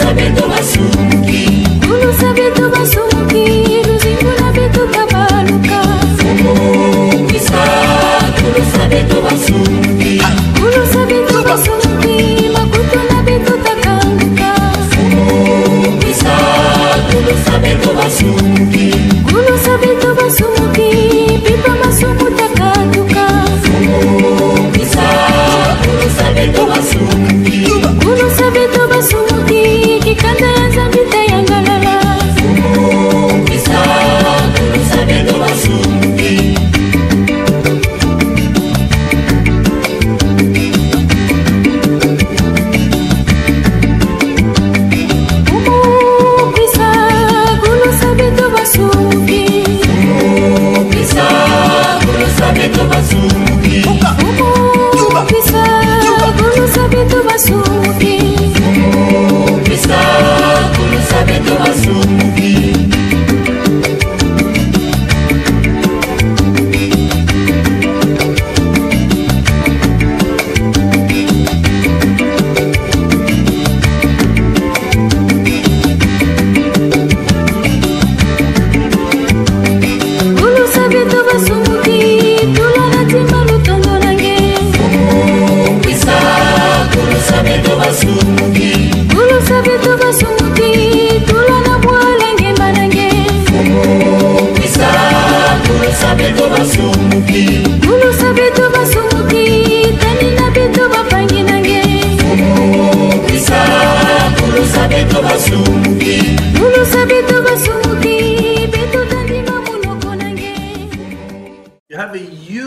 You have a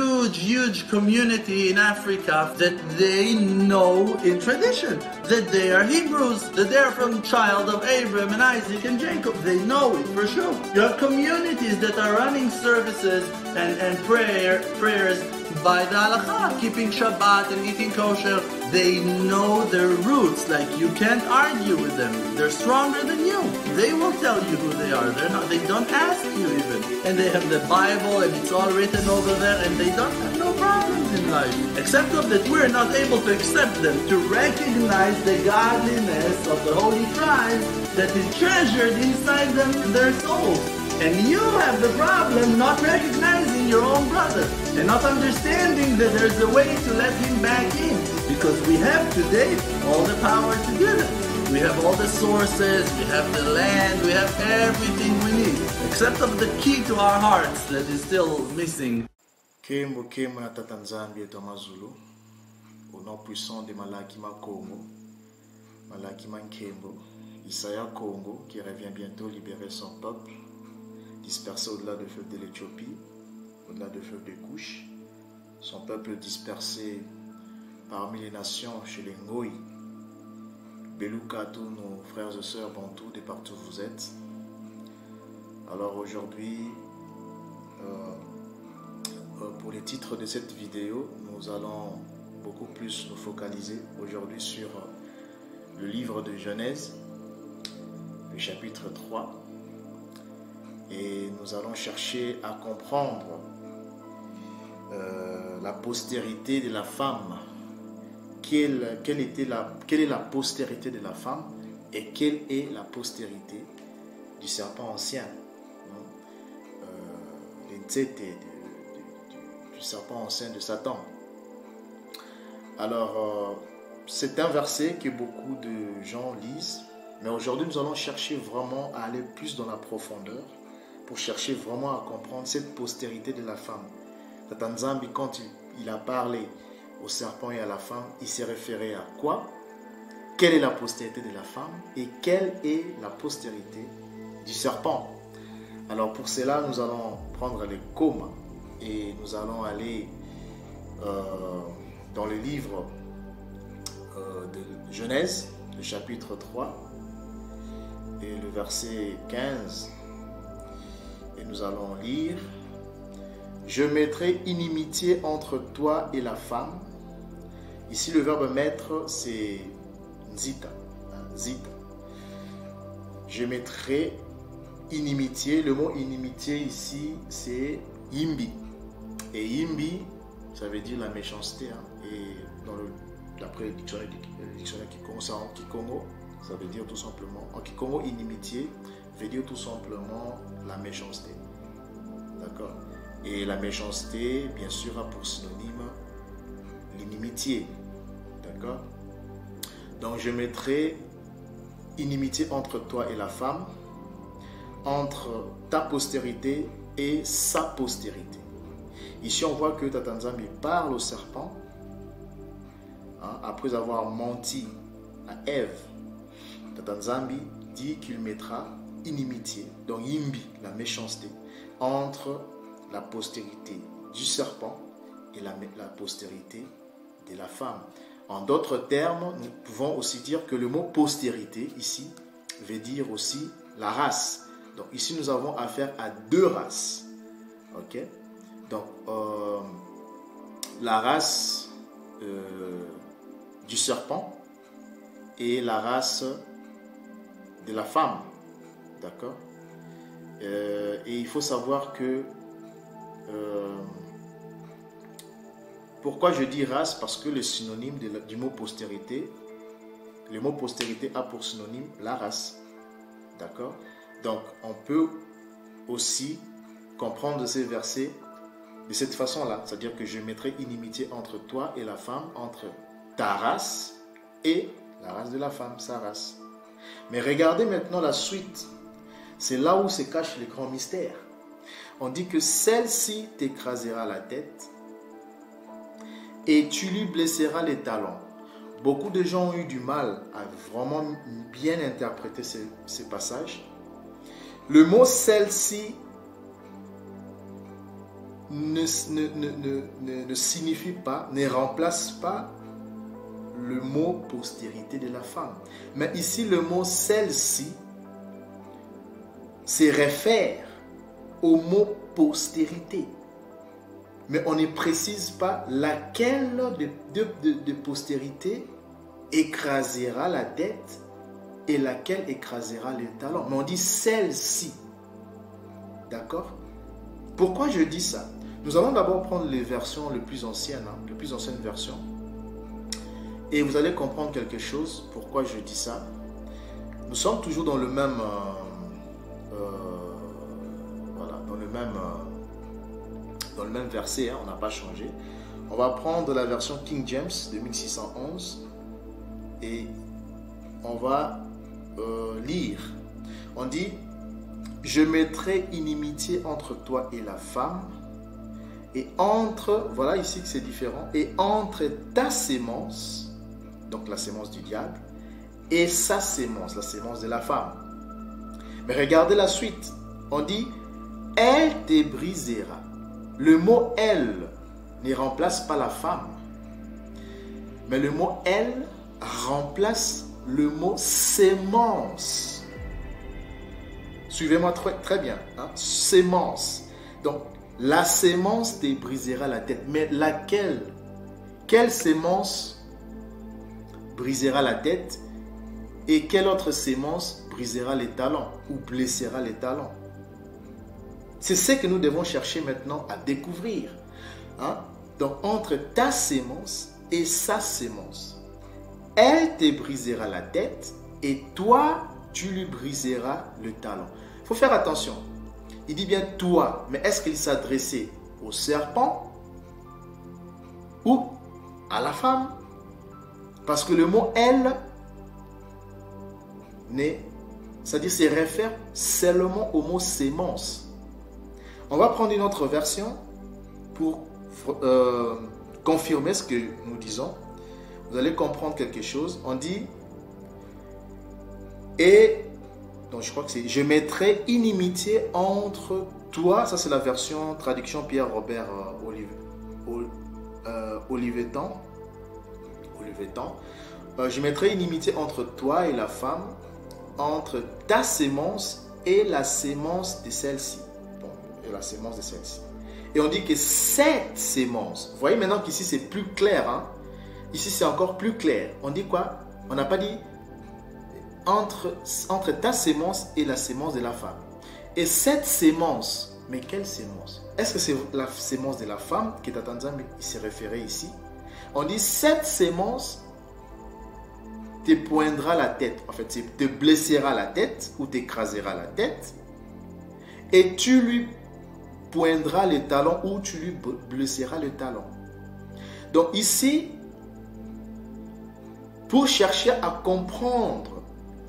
huge community in Africa that they know in tradition, that they are Hebrews, that they are from child of Abraham and Isaac and Jacob. They know it for sure. You have communities that are running services and prayers by the halakha, keeping Shabbat and eating kosher. They know their roots, like you can't argue with them. They're stronger than you. They will tell you who they are. They don't ask you even. And they have the Bible and it's all written over there and they don't have no problems in life. Except that we're not able to accept them, to recognize the godliness of the holy tribes that is treasured inside them in their souls. And you have the problem not recognizing your own brother and not understanding that there's a way to let him back in. Because we have today all the power to do that. We have all the sources, we have the land, we have everything we need. Except of the key to our hearts that is still missing. Kembo na tatanzambi eto mazulu. Au nom puissant de Malakima Congo. Malakima Nkembo. Isaiah Congo qui revient bientôt libérer son peuple. Dispersé au-delà du fleuve de l'Éthiopie, au-delà du fleuve de Couche, son peuple dispersé parmi les nations, chez les Ngoï, Beluka, tous nos frères et sœurs bantous de partout où vous êtes. Alors aujourd'hui, pour les titres de cette vidéo, nous allons beaucoup plus nous focaliser aujourd'hui sur le livre de Genèse, le chapitre 3. Et nous allons chercher à comprendre la postérité de la femme. Quelle est la postérité de la femme et quelle est la postérité du serpent ancien, du serpent ancien de Satan. Alors, c'est un verset que beaucoup de gens lisent, mais aujourd'hui nous allons chercher vraiment à aller plus dans la profondeur pour chercher vraiment à comprendre cette postérité de la femme. Tatanzambi, quand il a parlé au serpent et à la femme, il s'est référé à quoi? Quelle est la postérité de la femme et quelle est la postérité du serpent? Alors pour cela, nous allons prendre les comas et nous allons aller dans le livre de Genèse, le chapitre 3 et le verset 15. Et nous allons lire: je mettrai inimitié entre toi et la femme. Ici, le verbe mettre, c'est zita. Zita. Je mettrai inimitié. Le mot inimitié ici, c'est imbi. Et imbi, ça veut dire la méchanceté. Et d'après le dictionnaire Kikongo, Ça veut dire tout simplement, en Kikongo, inimitié veut dire tout simplement la méchanceté. D'accord? Et la méchanceté, bien sûr, a pour synonyme l'inimitié. D'accord? Donc je mettrai inimitié entre toi et la femme, entre ta postérité et sa postérité. Ici, on voit que Tata Nzambi parle au serpent, hein, après avoir menti à Ève. Tata Nzambi dit qu'il mettra inimitié, donc yimbi, la méchanceté, entre la postérité du serpent et la postérité de la femme. En d'autres termes, nous pouvons aussi dire que le mot postérité ici veut dire aussi la race. Donc ici, nous avons affaire à deux races. Ok? Donc, la race du serpent et la race de la femme. D'accord? Et il faut savoir que pourquoi je dis race? Parce que le synonyme du mot postérité, le mot postérité a pour synonyme la race. D'accord? Donc, on peut aussi comprendre ces versets de cette façon-là. C'est-à-dire que je mettrai inimitié entre toi et la femme, entre ta race et la race de la femme, sa race. Mais regardez maintenant la suite. C'est là où se cache le grand mystère. On dit que celle-ci t'écrasera la tête et tu lui blesseras les talons. Beaucoup de gens ont eu du mal à vraiment bien interpréter ces passages. Le mot celle-ci ne signifie pas, ne remplace pas le mot postérité de la femme. Mais ici, le mot celle-ci se réfère au mot postérité. Mais on ne précise pas laquelle de postérité écrasera la tête et laquelle écrasera les talons. Mais on dit celle-ci. D'accord? Pourquoi je dis ça? Nous allons d'abord prendre les versions les plus anciennes, les plus anciennes versions. Et vous allez comprendre quelque chose. Pourquoi je dis ça? Nous sommes toujours dans le même... dans le même verset, on n'a pas changé. On va prendre la version King James de 1611 et on va lire. On dit: je mettrai inimitié entre toi et la femme, et entre, voilà ici que c'est différent, et entre ta sémence, donc la sémence du diable, et sa sémence, la sémence de la femme. Mais regardez la suite. On dit: elle te brisera. Le mot elle ne remplace pas la femme, mais le mot elle remplace le mot sémence. Suivez-moi très bien, hein? Sémence. Donc la sémence te brisera la tête, mais laquelle? Quelle sémence brisera la tête et quelle autre sémence brisera les talons ou blessera les talons? C'est ce que nous devons chercher maintenant à découvrir. Hein? Donc, entre ta sémence et sa sémence, elle te brisera la tête et toi, tu lui briseras le talon. Il faut faire attention. Il dit bien toi, mais est-ce qu'il s'adressait au serpent ou à la femme? Parce que le mot elle, c'est-à-dire se réfère seulement au mot sémence. On va prendre une autre version pour confirmer ce que nous disons. Vous allez comprendre quelque chose. On dit, et, donc je crois que c'est, je mettrai inimitié entre toi, ça c'est la version traduction Pierre-Robert Olivetan. Je mettrai inimitié entre toi et la femme, entre ta sémence et la sémence de celle-ci. La sémence de celle-ci. Et on dit que cette sémence, vous voyez maintenant qu'ici c'est plus clair, hein? Ici c'est encore plus clair. On dit quoi? On n'a pas dit entre ta sémence et la sémence de la femme. Et cette sémence, mais quelle sémence? Est-ce que c'est la sémence de la femme qui est attendue, mais il s'est référé ici? On dit cette sémence te poindra la tête. En fait, c'est te blessera la tête ou t'écrasera la tête. Et tu lui poindras le talon ou tu lui blesseras le talon. Donc ici, pour chercher à comprendre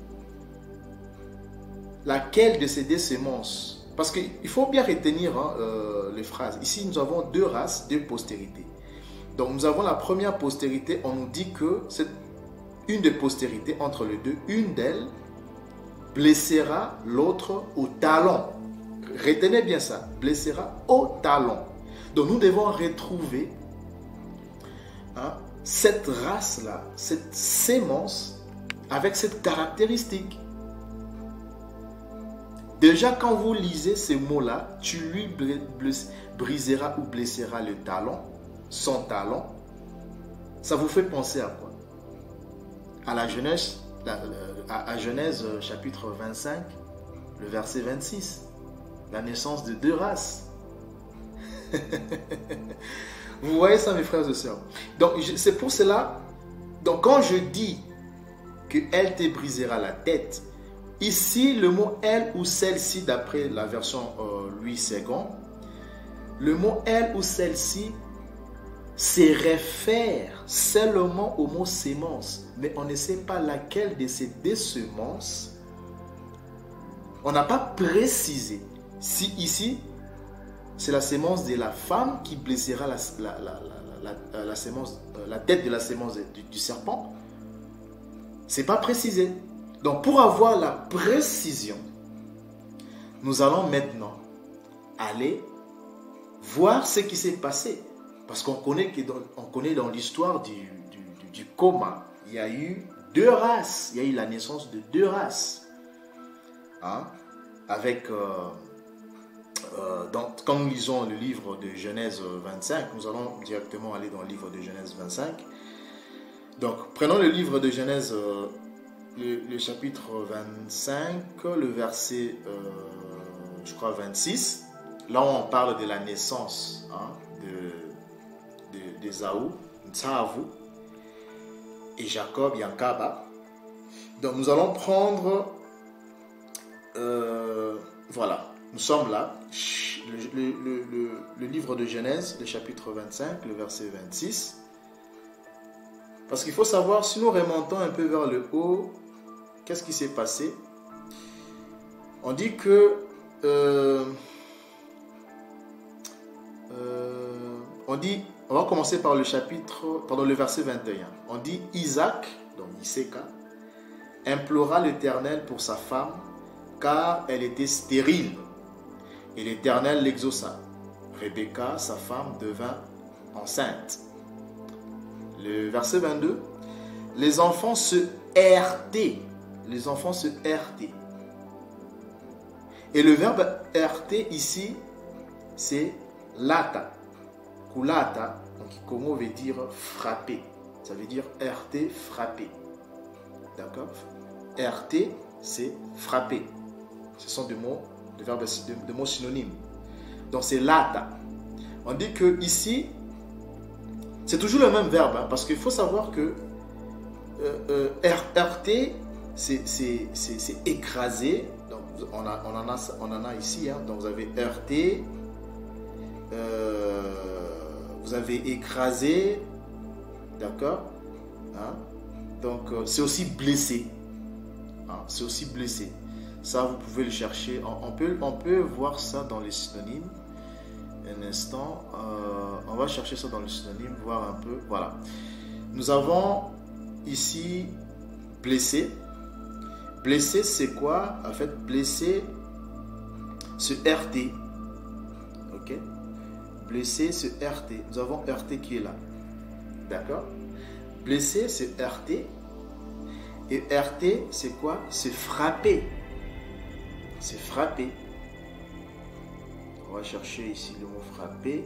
laquelle de ces deux semences, parce qu'il faut bien retenir les phrases. Ici, nous avons deux races, deux postérités. Donc nous avons la première postérité, on nous dit que c'est une des postérités entre les deux, une d'elles blessera l'autre au talon. Retenez bien ça, blessera au talon. Donc nous devons retrouver cette race-là, cette sémence avec cette caractéristique. Déjà quand vous lisez ces mots-là, tu lui briseras ou blesseras le talon, son talon. Ça vous fait penser à quoi? À la Genèse, à Genèse chapitre 25, le verset 26. La naissance de deux races. Vous voyez ça, mes frères et sœurs? Donc, c'est pour cela, donc quand je dis qu'elle te brisera la tête, ici, le mot elle ou celle-ci, d'après la version Louis II, le mot elle ou celle-ci se réfère seulement au mot sémence, mais on ne sait pas laquelle de ces deux semences. On n'a pas précisé. Si ici, c'est la sémence de la femme qui blessera la tête de la sémence du serpent, ce n'est pas précisé. Donc pour avoir la précision, nous allons maintenant aller voir ce qui s'est passé. Parce qu'on connaît, dans l'histoire du coma, il y a eu deux races, il y a eu la naissance de deux races. Avec... donc, quand nous lisons le livre de Genèse 25, nous allons directement aller dans le livre de Genèse 25. Donc, prenons le livre de Genèse, le chapitre 25, le verset, je crois, 26. Là, on parle de la naissance d'Ésaü, Ntsavu, et Jacob, Yankaba. Donc, nous allons prendre, voilà. Nous sommes là, le livre de Genèse, le chapitre 25, le verset 26. Parce qu'il faut savoir, si nous remontons un peu vers le haut, qu'est-ce qui s'est passé? On dit que... on va commencer par le chapitre, pardon, le verset 21. On dit Isaac, donc Iseka, implora l'Éternel pour sa femme, car elle était stérile. Et l'Éternel l'exauça. Rebecca, sa femme, devint enceinte. Le verset 22. Les enfants se heurtaient. Les enfants se heurtaient. Et le verbe heurter ici, c'est lata. Kulata, qui Congo veut dire frapper. Ça veut dire heurter, frapper. D'accord? Heurter, c'est frapper. Ce sont des mots. De verbes de mots synonymes. Donc c'est lata. On dit que ici, c'est toujours le même verbe, parce qu'il faut savoir que heurter, c'est écraser. Donc on en a ici. Donc vous avez heurté, vous avez écrasé, d'accord. Donc c'est aussi blessé. C'est aussi blessé. Ça, vous pouvez le chercher. On peut voir ça dans les synonymes. Un instant. On va chercher ça dans les synonymes, voir un peu. Voilà. Nous avons ici blessé. Blessé, c'est quoi? En fait, blessé, se heurter. Ok? Blessé, se heurter. Nous avons heurté qui est là. D'accord? Blessé, se heurter. Et heurter, c'est quoi? Se frapper. C'est frapper. On va chercher ici le mot frapper.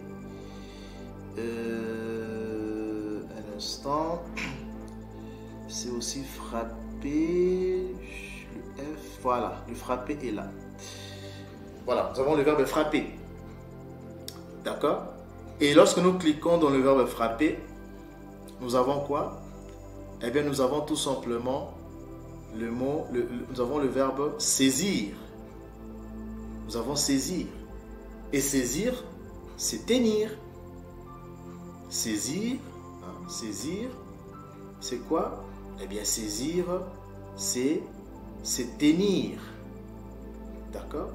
Un instant. C'est aussi frapper. Le F. Voilà, le frapper est là. Voilà, nous avons le verbe frapper. D'accord? Et lorsque nous cliquons dans le verbe frapper, nous avons quoi? Eh bien, nous avons tout simplement nous avons le verbe saisir. Nous avons saisir. Et saisir, c'est tenir. Saisir, saisir, c'est quoi? Eh bien, saisir, c'est tenir. D'accord?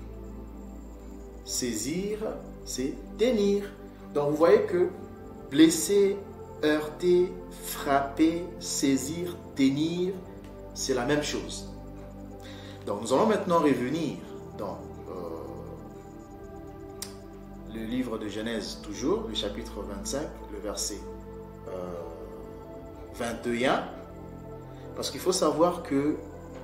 Saisir, c'est tenir. Donc, vous voyez que blesser, heurter, frapper, saisir, tenir, c'est la même chose. Donc, nous allons maintenant revenir dans le livre de Genèse, toujours, le chapitre 25, le verset 21. Parce qu'il faut savoir que...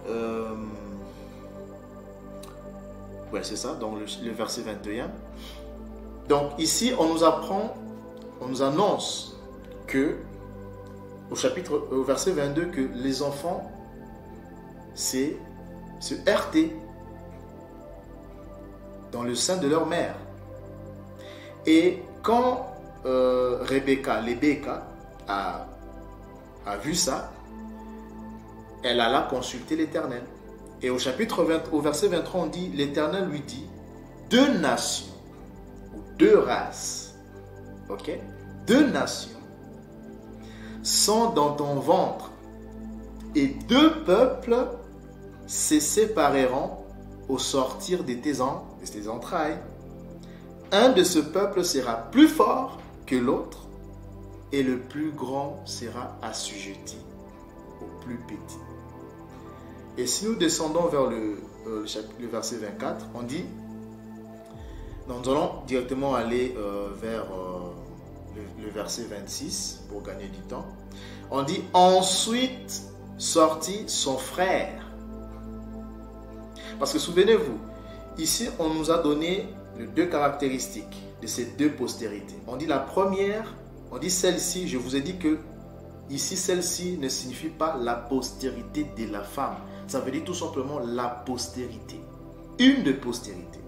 ouais, c'est ça, donc le verset 21. Donc, ici, on nous apprend, on nous annonce que, au verset 22, que les enfants, c'est se heurter dans le sein de leur mère. Et quand Rebecca a vu ça, elle alla consulter l'Éternel. Et au verset 23, on dit, l'Éternel lui dit, 2 nations, ou 2 races, ok, 2 nations sont dans ton ventre, et 2 peuples se sépareront au sortir de tes entrailles. Un de ce peuple sera plus fort que l'autre, et le plus grand sera assujetti au plus petit. Et si nous descendons vers le verset 24, on dit, nous allons directement aller vers le verset 26 pour gagner du temps. On dit, ensuite sortit son frère. Parce que souvenez-vous, ici on nous a donné les 2 caractéristiques de ces 2 postérités. On dit la première, on dit celle-ci, je vous ai dit que ici celle-ci ne signifie pas la postérité de la femme. Ça veut dire tout simplement la postérité. Une de postérité.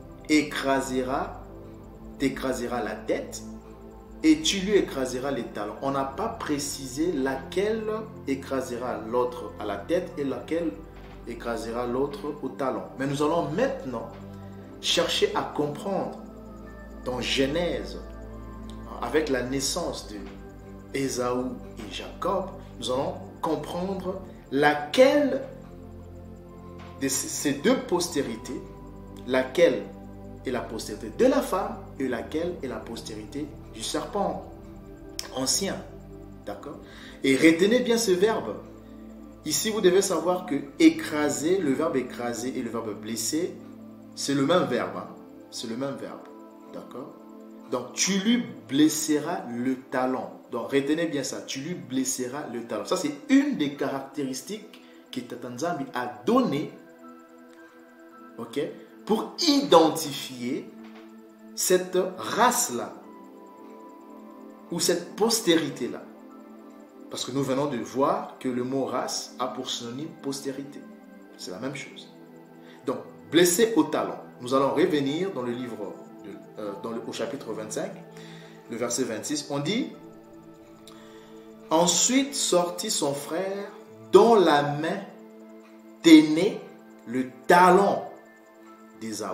T'écrasera la tête et tu lui écraseras les talons. On n'a pas précisé laquelle écrasera l'autre à la tête et laquelle écrasera l'autre au talon. Mais nous allons maintenant chercher à comprendre dans Genèse, avec la naissance de Ésaü et Jacob, nous allons comprendre laquelle de ces 2 postérités, laquelle est la postérité de la femme et laquelle est la postérité du serpent ancien. D'accord? Et retenez bien ce verbe. Ici, vous devez savoir que écraser, le verbe écraser et le verbe blesser, c'est le même verbe. Hein? C'est le même verbe. D'accord? Donc, tu lui blesseras le talon. Donc, retenez bien ça. Tu lui blesseras le talon. Ça, c'est une des caractéristiques que Tata Nzambi a donné, ok, pour identifier cette race-là ou cette postérité-là. Parce que nous venons de voir que le mot race a pour synonyme postérité. C'est la même chose. Donc, blessé au talon. Nous allons revenir dans le livre, au chapitre 25, le verset 26. On dit, ensuite sortit son frère, dont la main tenait le talon d'Ésaü.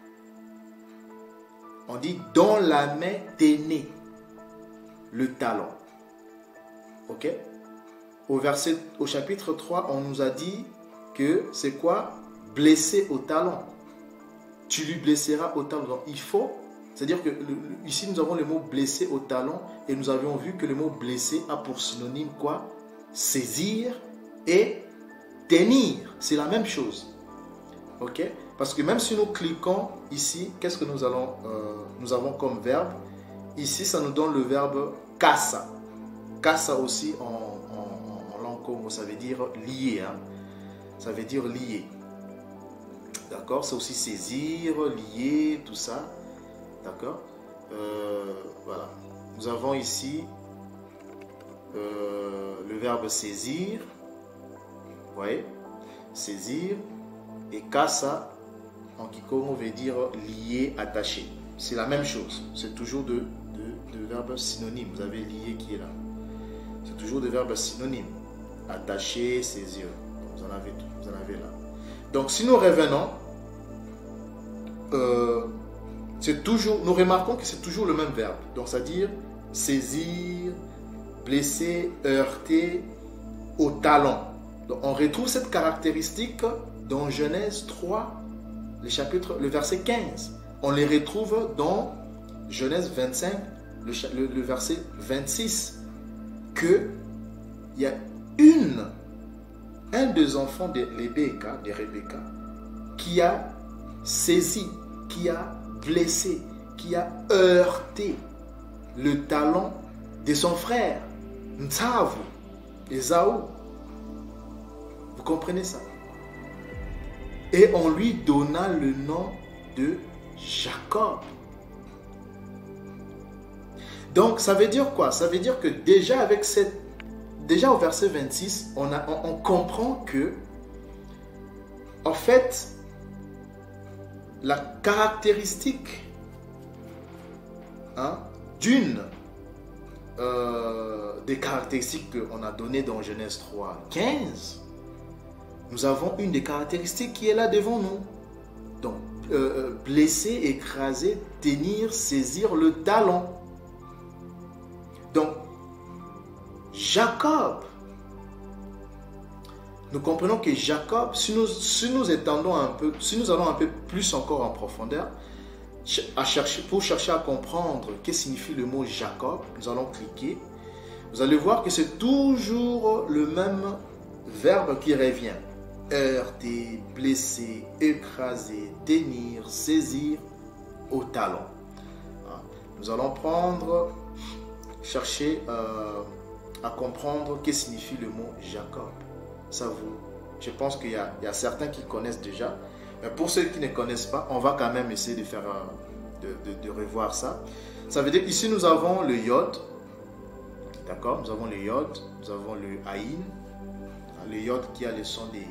On dit, dont la main tenait le talon. Ok? Au chapitre 3, on nous a dit que c'est quoi? Blessé au talon. Tu lui blesseras au talon. Donc, il faut, c'est-à-dire que ici nous avons le mot blessé au talon et nous avions vu que le mot blessé a pour synonyme quoi? Saisir et tenir. C'est la même chose. Ok? Parce que même si nous cliquons ici, qu'est-ce que nous avons comme verbe? Ici, ça nous donne le verbe kassa. Kassa aussi en langue congo, ça veut dire lier. Hein? Ça veut dire lier. D'accord? C'est aussi saisir, lier, tout ça. D'accord? Voilà. Nous avons ici le verbe saisir. Vous voyez? Saisir. Et kassa, en kikongo, veut dire lier, attaché. C'est la même chose. C'est toujours de verbes synonymes. Vous avez lié qui est là. C'est toujours des verbes synonymes. attacher, saisir. Donc, vous en avez là. Donc si nous revenons, nous remarquons que c'est toujours le même verbe. Donc c'est-à-dire saisir, blesser, heurter au talon. Donc on retrouve cette caractéristique dans Genèse 3, le verset 15. On les retrouve dans Genèse 25, le verset 26, que il y a un des enfants de Rebecca, qui a saisi, qui a blessé, qui a heurté le talon de son frère, Ntsavu, Ésaü. Vous comprenez ça? Et on lui donna le nom de Jacob. Donc ça veut dire quoi? Ça veut dire que déjà au verset 26, on comprend que en fait la caractéristique d'une des caractéristiques qu'on a données dans Genèse 3, 15, nous avons une des caractéristiques qui est là devant nous. Donc, blesser, écraser, tenir, saisir le talon. Donc, Jacob, nous comprenons que Jacob, si nous étendons un peu, si nous allons un peu plus encore en profondeur, pour chercher à comprendre ce que signifie le mot Jacob, nous allons cliquer. Vous allez voir que c'est toujours le même verbe qui revient. Heurter, blesser, écraser, tenir, saisir au talon. Nous allons chercher à comprendre ce que signifie le mot Jacob. Je pense qu'il y a certains qui connaissent déjà. Mais pour ceux qui ne connaissent pas, on va quand même essayer de faire de revoir ça. Ça veut dire qu'ici nous avons le yod. D'accord? Nous avons le yod, nous avons le haïn. Le yod qui a le son des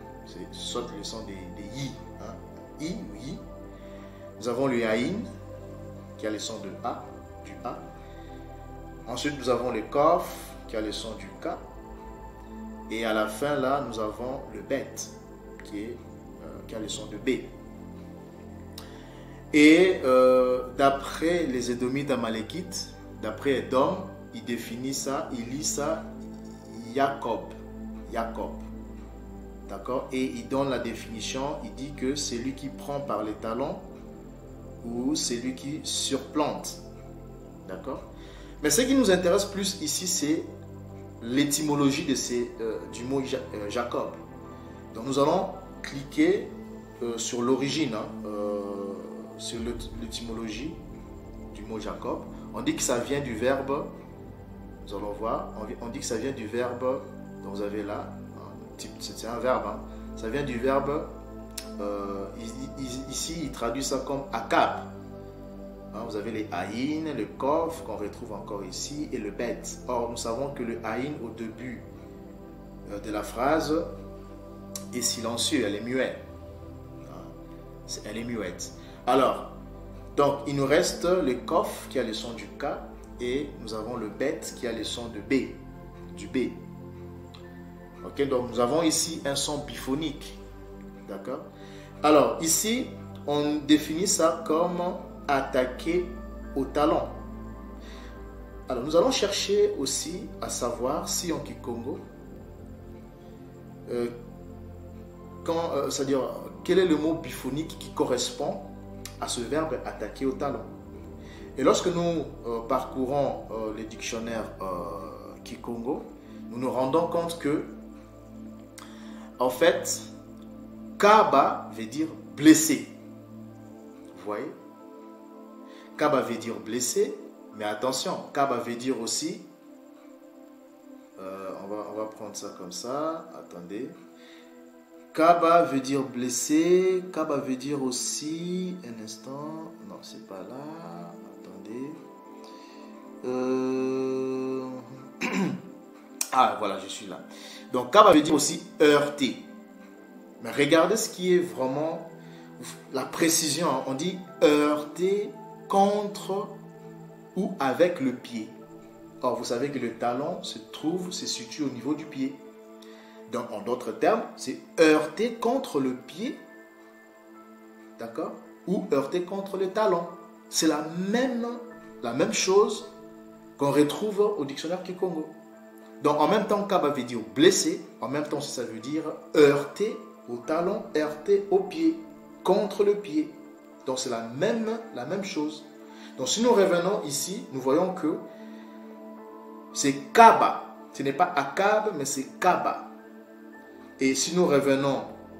yi. I ou yi. Nous avons le haïn qui a le son de A, du A. Ensuite, nous avons le kof qui a le son du K. Et à la fin, là, nous avons le bet qui a le son de B. Et d'après les Édomites Amalekites, d'après Edom, il définit ça, il lit ça Jacob. D'accord? Et il donne la définition, il dit que c'est lui qui prend par les talons ou c'est lui qui surplante. D'accord? Mais ce qui nous intéresse plus ici, c'est l'étymologie du mot Jacob. Donc nous allons cliquer sur l'origine, sur l'étymologie du mot Jacob. On dit que ça vient du verbe, nous allons voir, on dit que ça vient du verbe, donc vous avez là, c'est un verbe, ça vient du verbe, ici il traduit ça comme akab. Vous avez les haïn, le kof qu'on retrouve encore ici et le bet. Or, nous savons que le haïn au début de la phrase est silencieux, elle est muette. Elle est muette. Alors, donc il nous reste le kof qui a le son du K et nous avons le bet qui a le son de B, du B. Ok, donc nous avons ici un son biphonique. D'accord? Alors, ici, on définit ça comme attaquer au talon. Alors nous allons chercher aussi à savoir si en Kikongo, c'est-à-dire quel est le mot biphonique qui correspond à ce verbe attaquer au talon. Et lorsque nous parcourons les dictionnaires Kikongo, nous nous rendons compte que en fait Kaba veut dire blessé. Vous voyez? Kaba veut dire blessé, mais attention, Kaba veut dire aussi, on va prendre ça comme ça, attendez. Kaba veut dire blessé, Kaba veut dire aussi, un instant, non c'est pas là, attendez. Ah voilà, je suis là. Donc Kaba veut dire aussi heurter. Mais regardez ce qui est vraiment la précision, on dit heurter contre ou avec le pied. Or, vous savez que le talon se situe au niveau du pied. Donc, en d'autres termes, c'est heurter contre le pied, d'accord, ou heurter contre le talon. C'est la même chose qu'on retrouve au dictionnaire Kikongo. Donc, en même temps, kaba veut dire blesser, en même temps, ça veut dire heurter au talon, heurter au pied, contre le pied. Donc, c'est la même chose. Donc, si nous revenons ici, nous voyons que c'est kaba. Ce n'est pas Akab, mais c'est kaba. Et si nous revenons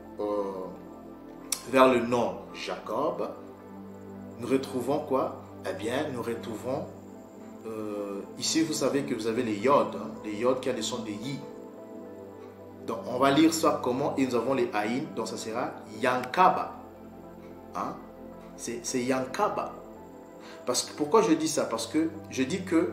vers le nom Jacob, nous retrouvons quoi? Eh bien, nous retrouvons ici, vous savez que vous avez les yods, les yods qui ont des sons de yi. Donc, on va lire ça comment, et nous avons les haïn, donc ça sera Yankaba. Hein? C'est Yankaba. Parce que, pourquoi je dis ça? Parce que je dis que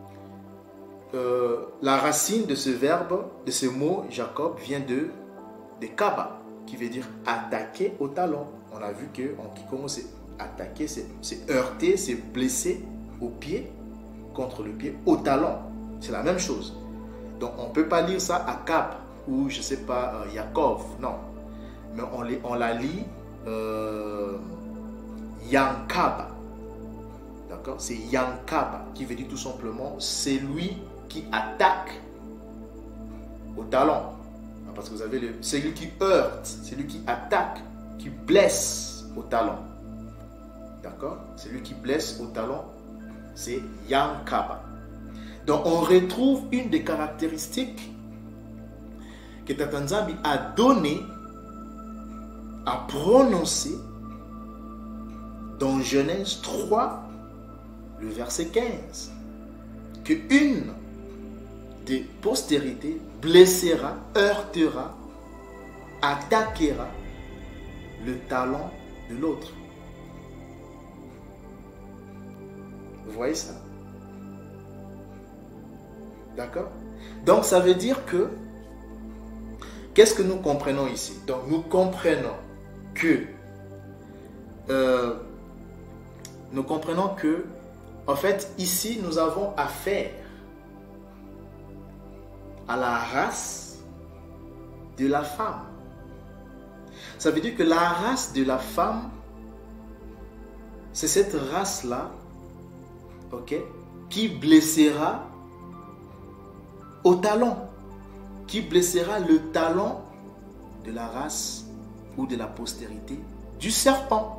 la racine de ce verbe, de ce mot Jacob, vient de kaba, qui veut dire attaquer au talon. On a vu qu'en Kikongo, c'est attaquer, c'est heurter, c'est blesser au pied, contre le pied, au talon. C'est la même chose. Donc, on ne peut pas lire ça à Cap ou je ne sais pas, Yaakov, non. Mais on la lit Yankaba. D'accord? C'est Yankaba, qui veut dire tout simplement c'est lui qui attaque au talon. Parce que vous avez c'est lui qui heurte, c'est lui qui attaque, qui blesse au talon. D'accord? C'est lui qui blesse au talon, c'est Yankaba. Donc on retrouve une des caractéristiques que Tata Nzambi a donné, a prononcé dans Genèse 3, le verset 15, que une des postérités blessera, heurtera, attaquera le talon de l'autre. Vous voyez ça? D'accord? Donc ça veut dire que, qu'est-ce que nous comprenons ici? Donc nous comprenons que en fait ici nous avons affaire à la race de la femme. Ça veut dire que la race de la femme, c'est cette race-là, ok, qui blessera au talon, qui blessera le talon de la race ou de la postérité du serpent.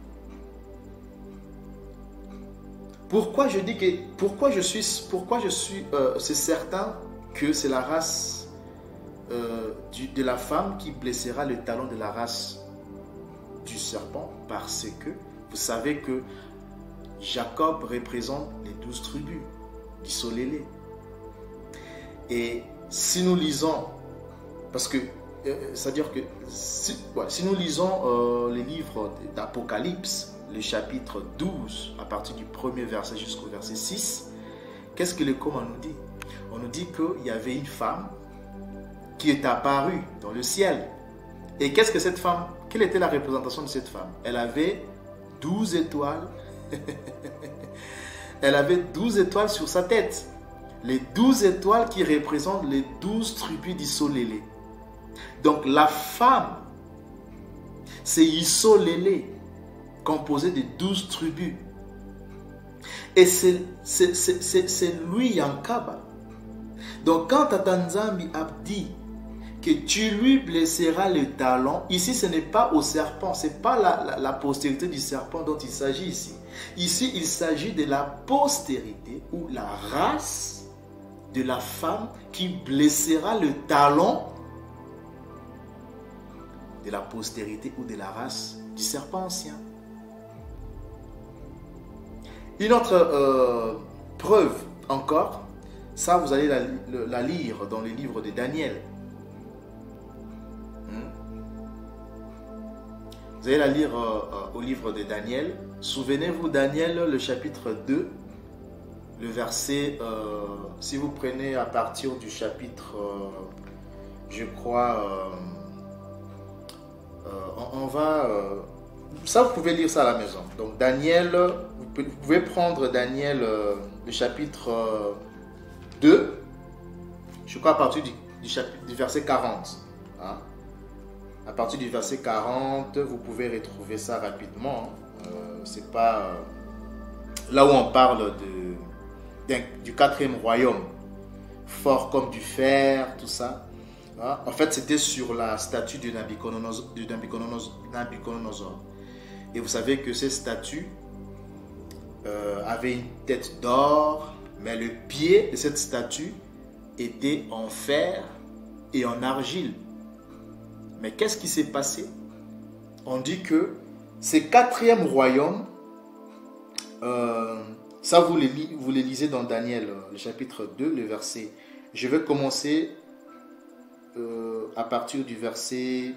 Pourquoi je dis que, pourquoi je suis c'est certain que c'est la race de la femme qui blessera le talon de la race du serpent? Parce que vous savez que Jacob représente les 12 tribus d'Isolélé. Et si nous lisons, parce que c'est-à-dire que si nous lisons les livres d'Apocalypse, le chapitre 12, à partir du premier verset jusqu'au verset 6, qu'est-ce que le Coran nous dit? On nous dit qu'il y avait une femme qui est apparue dans le ciel. Et qu'est-ce que cette femme, quelle était la représentation de cette femme? Elle avait 12 étoiles. Elle avait 12 étoiles sur sa tête. Les 12 étoiles qui représentent les 12 tribus d'Isolélé. Donc la femme, c'est Isolélé, composé de 12 tribus. Et c'est lui Yankaba. Donc quand Tata Nzambi a dit que tu lui blesseras le talon, ici ce n'est pas au serpent, ce n'est pas la postérité du serpent dont il s'agit ici. Ici il s'agit de la postérité ou la race de la femme qui blessera le talon de la postérité ou de la race du serpent ancien. Une autre preuve encore, ça vous allez la lire dans les livres de Daniel. Vous allez la lire au livre de Daniel. Souvenez-vous, Daniel, le chapitre 2, le verset, si vous prenez à partir du chapitre, je crois, on va... ça, vous pouvez lire ça à la maison. Donc, Daniel, vous pouvez prendre Daniel, le chapitre 2, je crois à partir du verset 40. Hein? À partir du verset 40, vous pouvez retrouver ça rapidement. C'est pas là où on parle du quatrième royaume, fort comme du fer, tout ça. Hein? En fait, c'était sur la statue de Nabucodonosor. Et vous savez que ces statues avaient une tête d'or, mais le pied de cette statue était en fer et en argile. Mais qu'est-ce qui s'est passé? On dit que ce quatrième royaume, ça vous le lisez dans Daniel, le chapitre 2, le verset. Je vais commencer à partir du verset.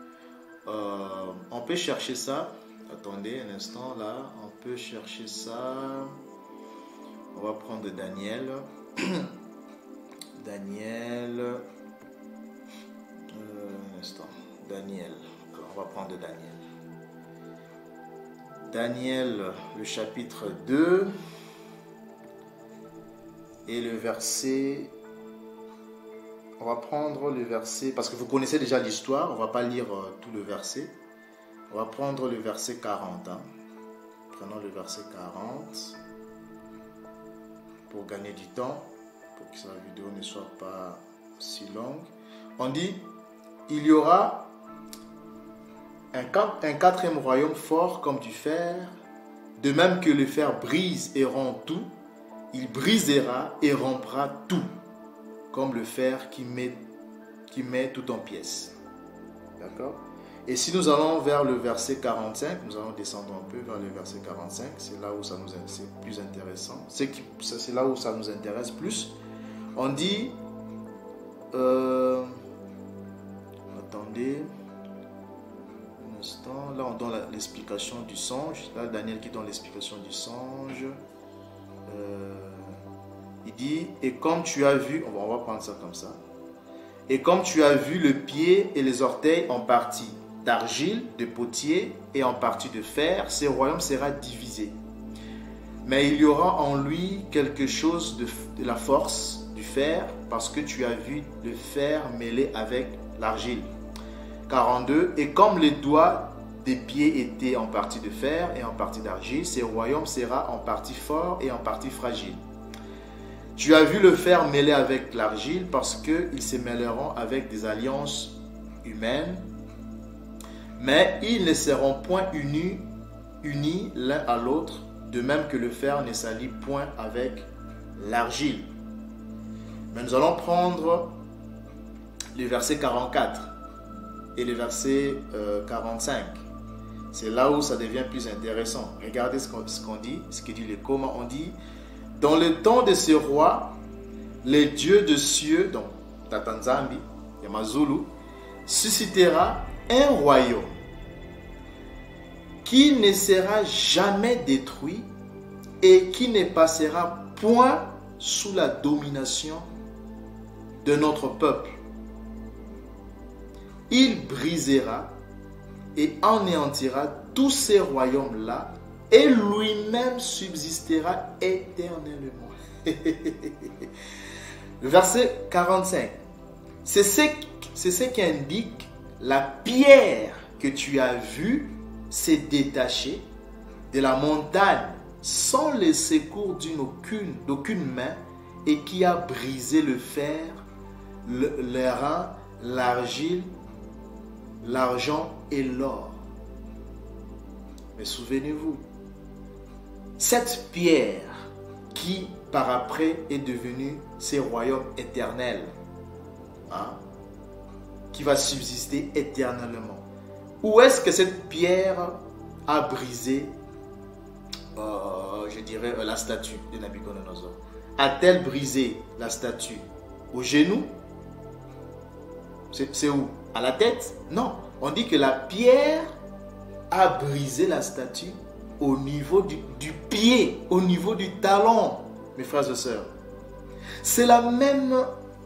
On peut chercher ça. Attendez un instant là. On peut chercher ça. On va prendre Daniel. Daniel. Un instant. Daniel. On va prendre Daniel. Daniel, le chapitre 2. Et le verset. On va prendre le verset, parce que vous connaissez déjà l'histoire, on ne va pas lire tout le verset. On va prendre le verset 40. Hein. Prenons le verset 40 pour gagner du temps, pour que la vidéo ne soit pas si longue. On dit, il y aura un quatrième royaume fort comme du fer, de même que le fer brise et rompt tout, il brisera et rompra tout, comme le fer qui met tout en pièces. D'accord? Et si nous allons vers le verset 45, nous allons descendre un peu vers le verset 45, c'est là où c'est plus intéressant. C'est là où ça nous intéresse plus. On dit, attendez un instant, là on donne l'explication du songe. Là Daniel qui donne l'explication du songe. Il dit, et comme tu as vu, on va prendre ça comme ça. Et comme tu as vu le pied et les orteils en partie d'argile, de potier et en partie de fer, ce royaume sera divisé. Mais il y aura en lui quelque chose de la force du fer, parce que tu as vu le fer mêlé avec l'argile. 42. Et comme les doigts des pieds étaient en partie de fer et en partie d'argile, ce royaume sera en partie fort et en partie fragile. Tu as vu le fer mêlé avec l'argile, parce qu'ils se mêleront avec des alliances humaines, mais ils ne seront point unis l'un à l'autre, de même que le fer ne s'allie point avec l'argile. Mais nous allons prendre le verset 44 et le verset 45. C'est là où ça devient plus intéressant. Regardez ce qu'on dit, ce que dit le comment on dit. Dans le temps de ce roi, les dieux de cieux, donc Tatanzambi, Yamazulu, suscitera un royaume qui ne sera jamais détruit et qui ne passera point sous la domination de notre peuple. Il brisera et anéantira tous ces royaumes-là et lui-même subsistera éternellement. Le verset 45. C'est ce qui indique la pierre que tu as vue s'est détachée de la montagne sans le secours d'aucune main et qui a brisé le fer, l'airain, l'argile, l'argent et l'or. Mais souvenez-vous, cette pierre qui par après est devenue ces royaumes éternels, hein, qui va subsister éternellement. Où est-ce que cette pierre a brisé, je dirais, la statue de Nabucodonosor? A-t-elle brisé la statue au genou? C'est où? À la tête? Non. On dit que la pierre a brisé la statue au niveau du pied, au niveau du talon, mes frères et sœurs. C'est la même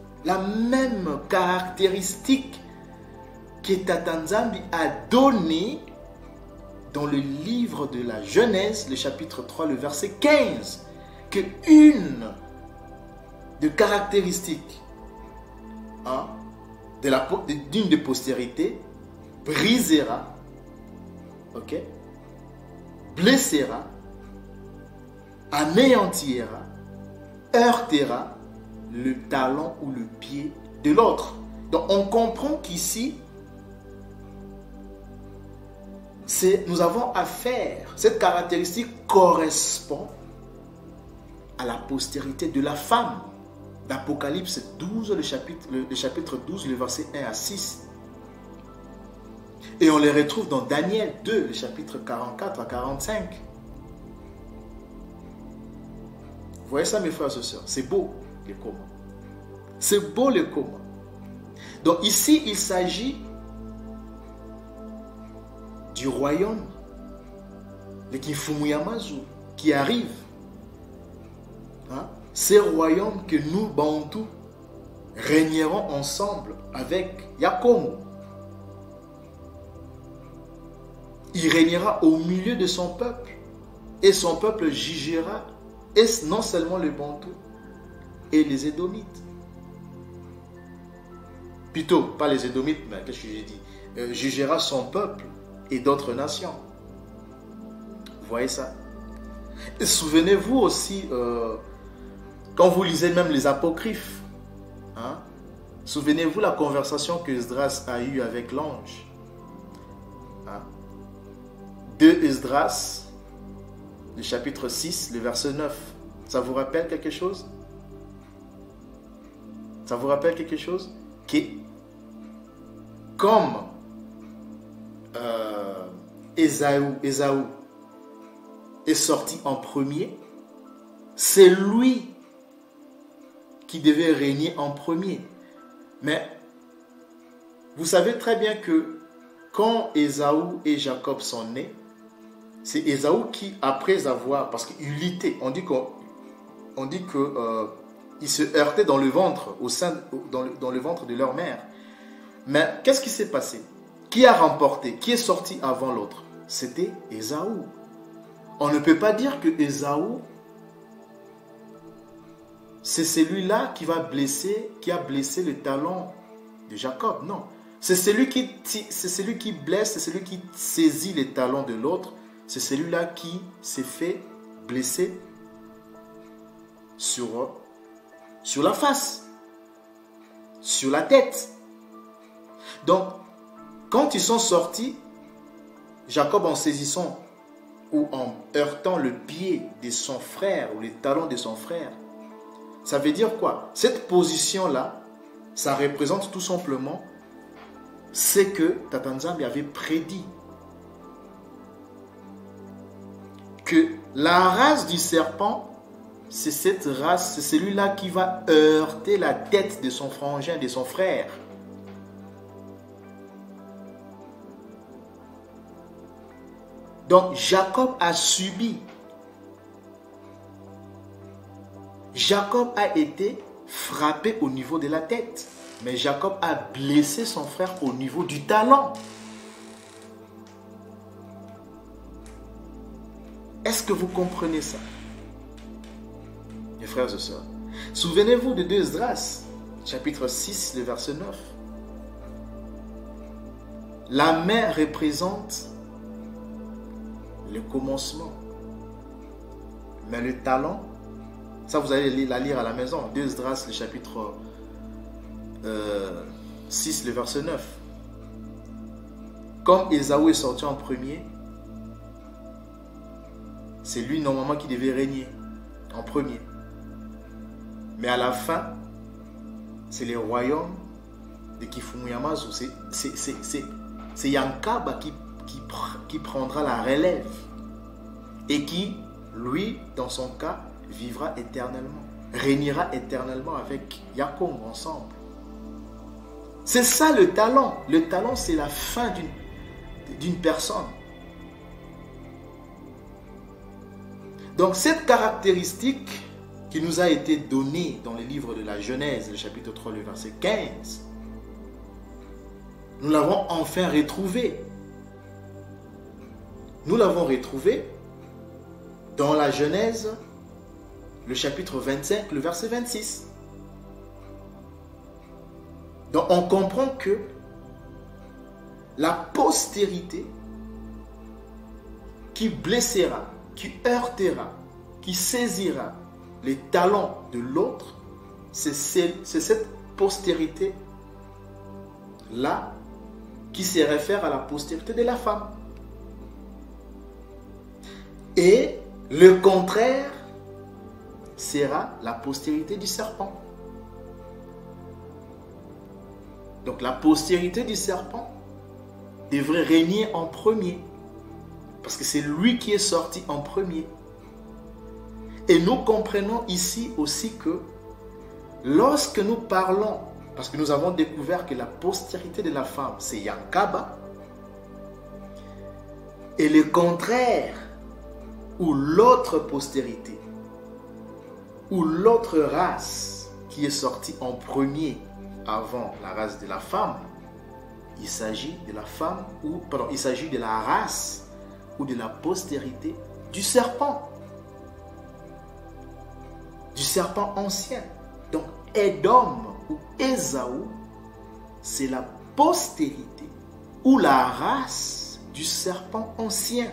caractéristique que Tatanzambi a donnée dans le livre de la Genèse, le chapitre 3, le verset 15, que une de caractéristiques hein, d'une des postérités brisera, ok, blessera, anéantira, heurtera le talon ou le pied de l'autre. Donc on comprend qu'ici, nous avons affaire, cette caractéristique correspond à la postérité de la femme. D'Apocalypse 12, le chapitre 12, le verset 1 à 6. Et on les retrouve dans Daniel 2, le chapitre 44 à 45. Vous voyez ça, mes frères et sœurs? C'est beau, les communs. C'est beau, les communs. Donc ici, il s'agit du royaume, le Kifumuyamazu, qui arrive. Hein? Ces royaumes que nous, Bantou, régnerons ensemble avec Yakomo. Il régnera au milieu de son peuple. Et son peuple jugera, et non seulement les Bantou et les Édomites. Plutôt, pas les Édomites, mais qu'est-ce que j'ai dit? Jugera son peuple et d'autres nations. Vous voyez ça? Et souvenez-vous aussi, quand vous lisez même les apocryphes, hein, souvenez-vous la conversation que Esdras a eue avec l'ange. Hein? De Esdras, le chapitre 6, le verset 9. Ça vous rappelle quelque chose? Ça vous rappelle quelque chose? Que comme Ésaü est sorti en premier, c'est lui qui devait régner en premier. Mais vous savez très bien que quand Ésaü et Jacob sont nés, c'est Ésaü qui, après avoir, parce qu'il luttait, on dit que il se heurtait dans le ventre, dans le ventre de leur mère. Mais qu'est-ce qui s'est passé? Qui a remporté? Qui est sorti avant l'autre? C'était Ésaü. On ne peut pas dire que Ésaü, c'est celui-là qui a blessé le talon de Jacob. Non. C'est celui qui blesse, c'est celui qui saisit les talons de l'autre. C'est celui-là qui s'est fait blesser sur la face, sur la tête. Donc, quand ils sont sortis, Jacob en saisissant ou en heurtant le pied de son frère ou les talons de son frère, ça veut dire quoi? Cette position-là, ça représente tout simplement ce que Tata Nzambe avait prédit. Que la race du serpent, c'est cette race, c'est celui-là qui va heurter la tête de son frangin, de son frère. Donc Jacob a subi. Jacob a été frappé au niveau de la tête. Mais Jacob a blessé son frère au niveau du talon. Est-ce que vous comprenez ça? Mes frères et sœurs, souvenez-vous de 2 Esdras, chapitre 6, le verset 9. La main représente le commencement. Mais le talon, ça vous allez la lire à la maison. 2 Esdras, le chapitre 6, le verset 9. Comme Ésaü est sorti en premier, c'est lui normalement qui devait régner en premier. Mais à la fin, c'est les royaumes de Kifumuyamazu. C'est Yankaba qui prendra la relève. Et qui, lui, dans son cas, vivra éternellement. Régnera éternellement avec Yakongo ensemble. C'est ça le talent. Le talent, c'est la fin d'une personne. Donc cette caractéristique qui nous a été donnée dans le livre de la Genèse, le chapitre 3, le verset 15, nous l'avons enfin retrouvée. Nous l'avons retrouvée dans la Genèse, le chapitre 25, le verset 26. Donc on comprend que la postérité qui blessera, qui heurtera, qui saisira les talons de l'autre, c'est cette postérité-là qui se réfère à la postérité de la femme. Et le contraire sera la postérité du serpent. Donc la postérité du serpent devrait régner en premier. Parce que c'est lui qui est sorti en premier. Et nous comprenons ici aussi que lorsque nous parlons, parce que nous avons découvert que la postérité de la femme, c'est Yankaba, et le contraire, ou l'autre postérité, ou l'autre race qui est sortie en premier avant la race de la femme, il s'agit de la femme, ou pardon, il s'agit de la race ou de la postérité du serpent ancien. Donc Édom ou Ésaü, c'est la postérité ou la race du serpent ancien.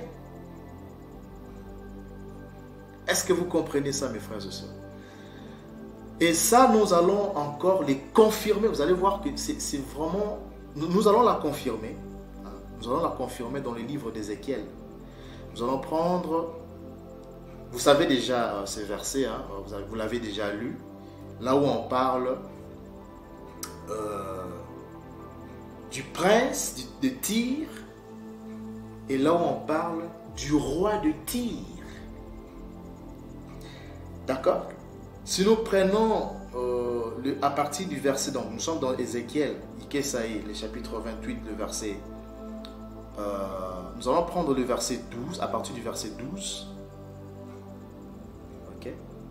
Est-ce que vous comprenez ça, mes frères et sœurs? Et ça, nous allons encore les confirmer. Vous allez voir que c'est vraiment... Nous allons la confirmer. Nous allons la confirmer dans le livre d'Ézéchiel. Nous allons prendre... Vous savez déjà ces versets, hein, vous l'avez déjà lu. Là où on parle du prince de Tyr. Et là où on parle du roi de Tyr. D'accord? Si nous prenons à partir du verset, donc nous sommes dans Ézéchiel, le chapitre 28, le verset, nous allons prendre le verset 12, à partir du verset 12. Ok?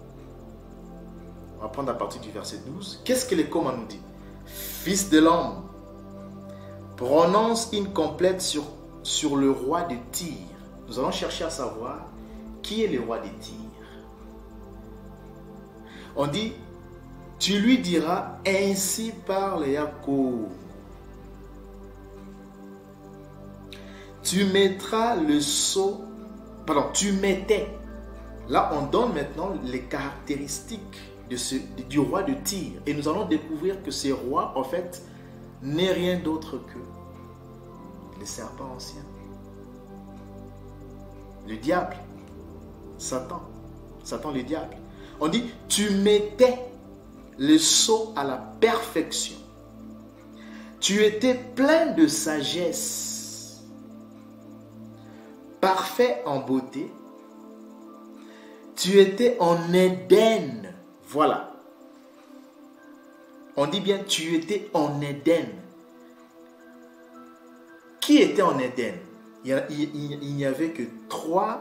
On va prendre à partir du verset 12. Qu'est-ce que les commandes nous dit? Fils de l'homme, prononce une complète sur le roi de Tyr. Nous allons chercher à savoir qui est le roi de Tyr. On dit, tu lui diras, ainsi parle Jacob. Tu mettras le sceau, pardon, tu mettais. Là, on donne maintenant les caractéristiques du roi de Tyr. Et nous allons découvrir que ce roi, en fait, n'est rien d'autre que le serpent ancien. Le diable. Satan le diable. On dit, tu mettais le sceau à la perfection. Tu étais plein de sagesse, parfait en beauté. Tu étais en Éden. Voilà. On dit bien, tu étais en Éden. Qui était en Éden? Il n'y avait que 3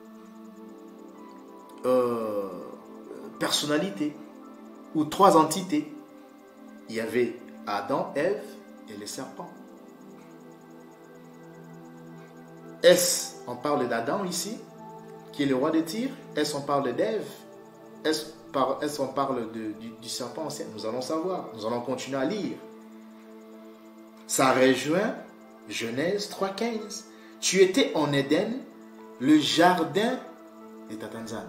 personnalités ou 3 entités. Il y avait Adam, Ève et le serpent. Est-ce on parle d'Adam ici, qui est le roi de Tyr? Est-ce on parle d'Ève? Est-ce on parle du serpent ancien? Nous allons savoir. Nous allons continuer à lire. Ça rejoint Genèse 3,15. Tu étais en Éden, le jardin de Tatanzambe.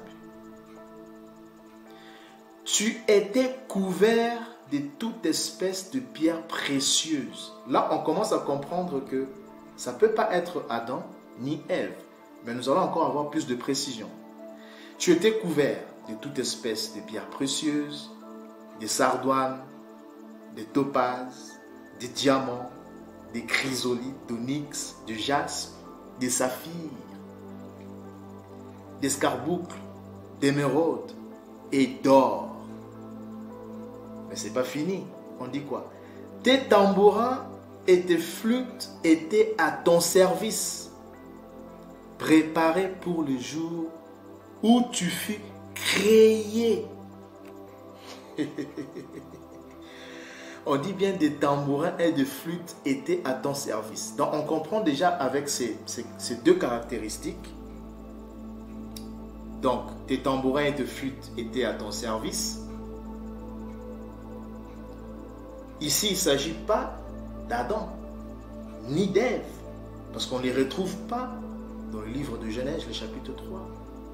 Tu étais couvert de toute espèce de pierres précieuses. Là, on commence à comprendre que ça ne peut pas être Adam ni Ève. Mais nous allons encore avoir plus de précision. Tu étais couvert de toute espèce de pierres précieuses, de sardoines, de topazes, de diamants, de chrysolites, d'onyx, de jaspe, de saphir, d'escarboucles, d'émeraude et d'or. Mais ce n'est pas fini. On dit quoi? Tes tambourins et tes flûtes étaient à ton service, préparés pour le jour où tu fus créé. On dit bien des tambourins et des flûtes étaient à ton service. Donc on comprend déjà avec ces 2 caractéristiques. Donc tes tambourins et tes flûtes étaient à ton service. Ici, il ne s'agit pas d'Adam, ni d'Ève, parce qu'on ne les retrouve pas dans le livre de Genèse, le chapitre 3.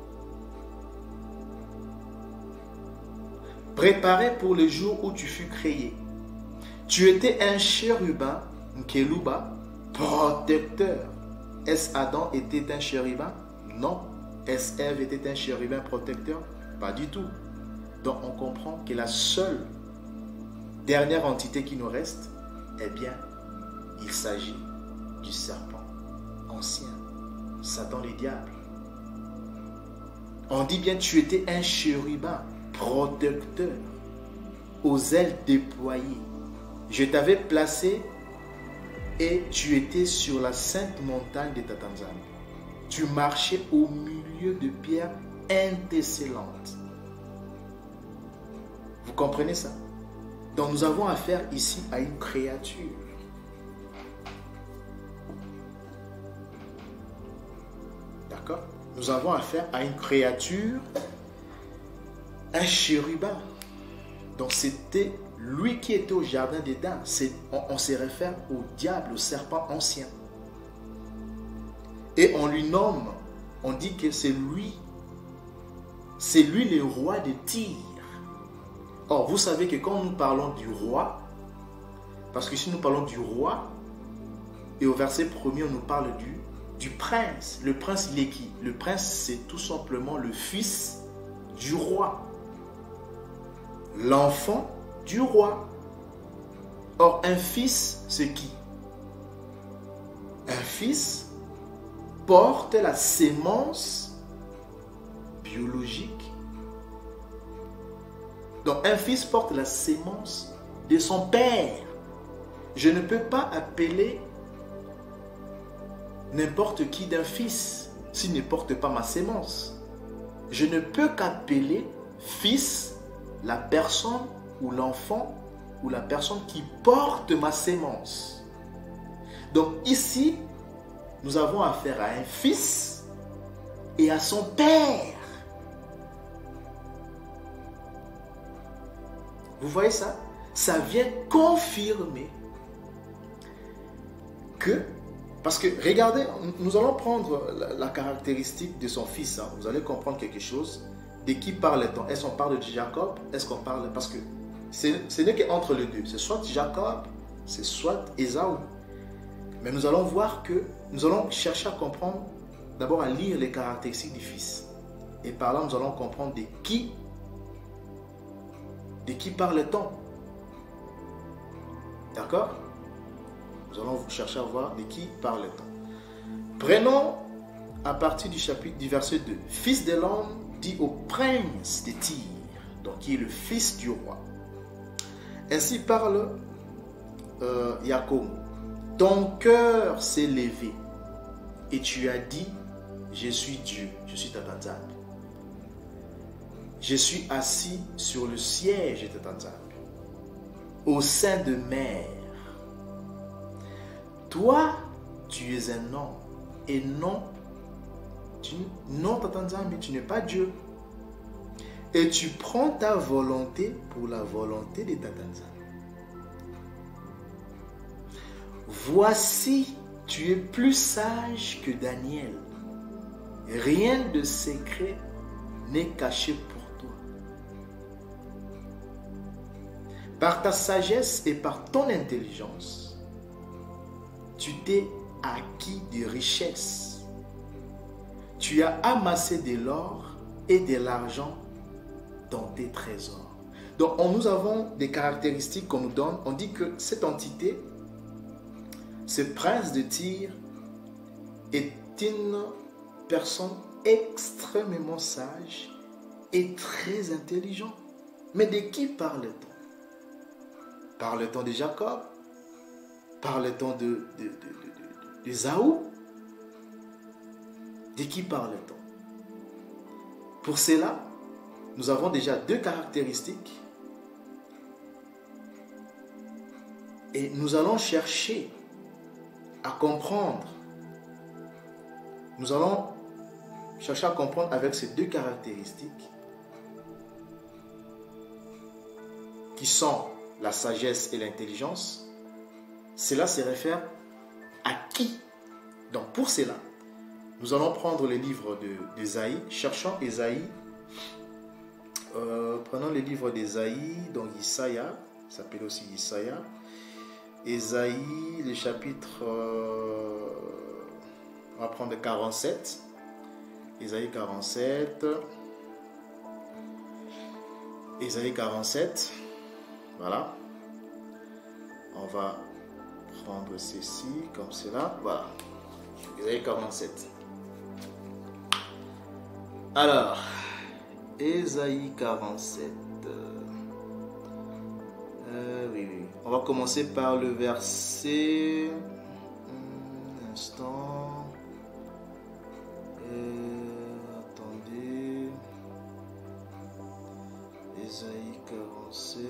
Préparé pour le jour où tu fus créé. Tu étais un chérubin, un kélouba, protecteur. Est-ce Adam était un chérubin? Non. Est-ce Ève était un chérubin protecteur? Pas du tout. Donc on comprend que la seule dernière entité qui nous reste, eh bien, il s'agit du serpent ancien, Satan le diable. On dit bien, tu étais un chérubin protecteur, aux ailes déployées. Je t'avais placé et tu étais sur la sainte montagne de Tatanzan. Tu marchais au milieu de pierres indécélantes. Vous comprenez ça? Donc nous avons affaire ici à une créature. D'accord? Nous avons affaire à une créature, un chérubin. Donc c'était lui qui était au jardin d'Éden. On se réfère au diable, au serpent ancien. Et on lui nomme, on dit que c'est lui le roi de Tyr. Or, vous savez que quand nous parlons du roi, parce que si nous parlons du roi, et au verset 1er, on nous parle du prince. Le prince, il est qui? Le prince, c'est tout simplement le fils du roi. L'enfant du roi. Or, un fils, c'est qui? Un fils porte la sémence biologique. Donc, un fils porte la sémence de son père. Je ne peux pas appeler n'importe qui d'un fils s'il ne porte pas ma sémence. Je ne peux qu'appeler fils la personne ou l'enfant ou la personne qui porte ma sémence. Donc ici, nous avons affaire à un fils et à son père. Vous voyez ça? Ça vient confirmer que, parce que regardez, nous allons prendre la caractéristique de son fils. Hein. Vous allez comprendre quelque chose. De qui parle-t-on? Est-ce qu'on parle de Jacob? Est-ce qu'on parle... Parce que ce n'est qu'entre les deux. C'est soit Jacob, c'est soit Ésaü. Mais nous allons voir que nous allons chercher à comprendre, d'abord à lire les caractéristiques du fils. Et par là, nous allons comprendre de qui parle-t-on. D'accord? Nous allons chercher à voir de qui parle-t-on. Prenons à partir du chapitre du verset 2. Fils de l'homme dit au prince de Tyr, donc qui est le fils du roi. Ainsi parle Jacob. Ton cœur s'est levé et tu as dit, je suis Dieu, je suis Tatanzan. Je suis assis sur le siège de Tatanzan, au sein de mer. Toi, tu es un homme et non Tatanzan, mais tu n'es pas Dieu. Et tu prends ta volonté pour la volonté de Tatanzan. Voici, tu es plus sage que Daniel. Rien de secret n'est caché pour toi. Par ta sagesse et par ton intelligence, tu t'es acquis des richesses. Tu as amassé de l'or et de l'argent dans tes trésors. Donc, nous avons des caractéristiques qu'on nous donne. On dit que cette entité, ce prince de Tyr, est une personne extrêmement sage et très intelligente. Mais de qui parle-t-on? Parle-t-on de Jacob? Parle-t-on d'Ésaü? De qui parle-t-on? Pour cela, nous avons déjà deux caractéristiques. Et nous allons chercher à comprendre. Nous allons chercher à comprendre avec ces deux caractéristiques qui sont la sagesse et l'intelligence, cela se réfère à qui? Donc pour cela, nous allons prendre les livres d'Ésaïe. Cherchons Ésaïe. Prenons les livres d'Ésaïe, donc Isaïa, ça s'appelle aussi Isaïa. Ésaïe, le chapitre, on va prendre 47. Ésaïe 47. Ésaïe 47. Voilà. On va prendre ceci comme cela. Voilà. Ésaïe 47. Alors, Ésaïe 47. Oui. On va commencer par le verset. Un instant. Attendez. Ésaïe 47.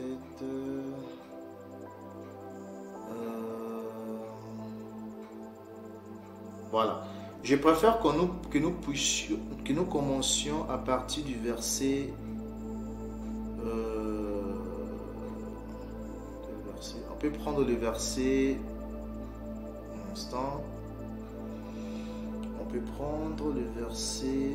Voilà. Je préfère que nous commencions à partir du verset. On peut prendre le verset. Un instant. On peut prendre le verset.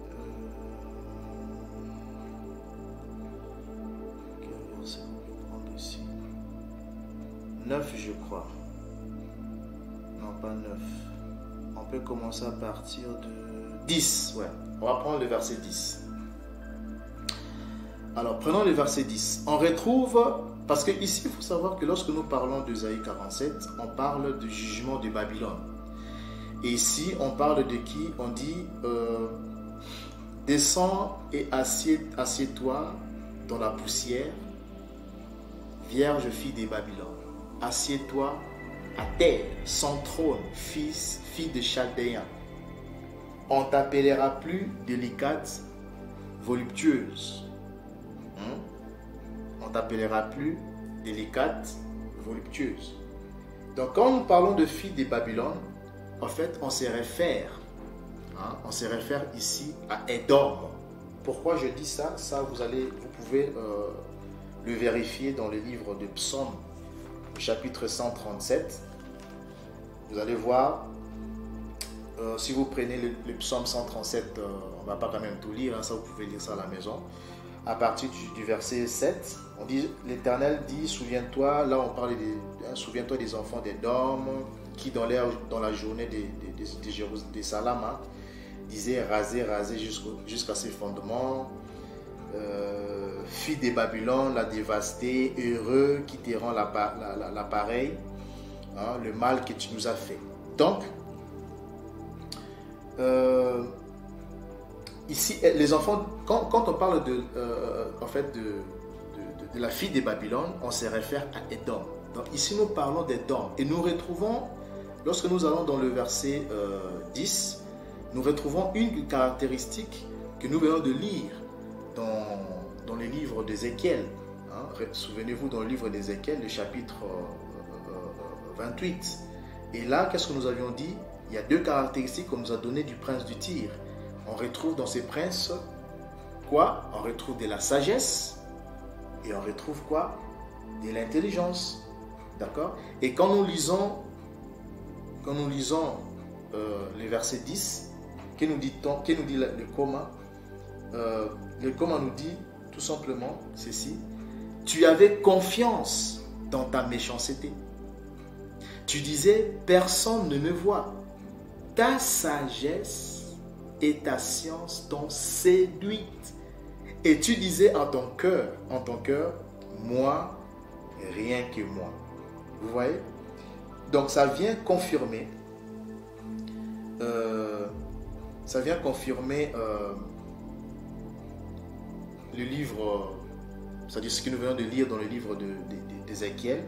Quel verset on peut prendre ici? 9, je crois. Non, pas 9. On peut commencer à partir de 10. Ouais. On va prendre le verset 10. Alors, prenons le verset 10. On retrouve, parce que ici, il faut savoir que lorsque nous parlons d'Ésaïe 47, on parle du jugement de Babylone. Et ici, on parle de qui? On dit, descends et assieds-toi dans la poussière, vierge fille des Babylone. Assieds-toi à terre, sans trône, fille de Chaldéen. On t'appellera plus délicate, voluptueuse. On t'appellera plus délicate, voluptueuse. Donc quand nous parlons de fille de Babylone, en fait on se réfère ici à Édom. Pourquoi je dis ça? Ça vous pouvez le vérifier dans le livre de Psaume, chapitre 137. Vous allez voir, si vous prenez le psaume 137, on ne va pas quand même tout lire, ça vous pouvez lire ça à la maison. À partir du verset 7, on dit, l'Éternel dit, souviens-toi, là on parle souviens-toi des enfants d'Édom, qui dans la journée de Salama, disaient raser jusqu'à ses fondements, fille de Babylone, la dévastée, heureux qui te rend l'appareil, le mal que tu nous as fait. Donc, ici, les enfants, quand on parle de la fille de Babylone, on se réfère à Édom. Donc ici, nous parlons d'Édom. Et nous retrouvons, lorsque nous allons dans le verset 10, nous retrouvons une caractéristique que nous venons de lire dans le livre d'Ézéchiel. Souvenez-vous, dans le livre d'Ézéchiel, le chapitre 28. Et là, qu'est-ce que nous avions dit? Il y a deux caractéristiques qu'on nous a données du prince du Tyr. On retrouve dans ces princes quoi? On retrouve de la sagesse et on retrouve quoi? De l'intelligence. D'accord? Et quand nous lisons le verset 10, que nous dit le commun? Le commun nous dit tout simplement ceci: tu avais confiance dans ta méchanceté. Tu disais, personne ne me voit. Ta sagesse et ta science t'ont séduite. Et tu disais en ton cœur, moi, rien que moi. Vous voyez? Donc ça vient confirmer, le livre, c'est-à-dire ce que nous venons de lire dans le livre d'Ézéchiel,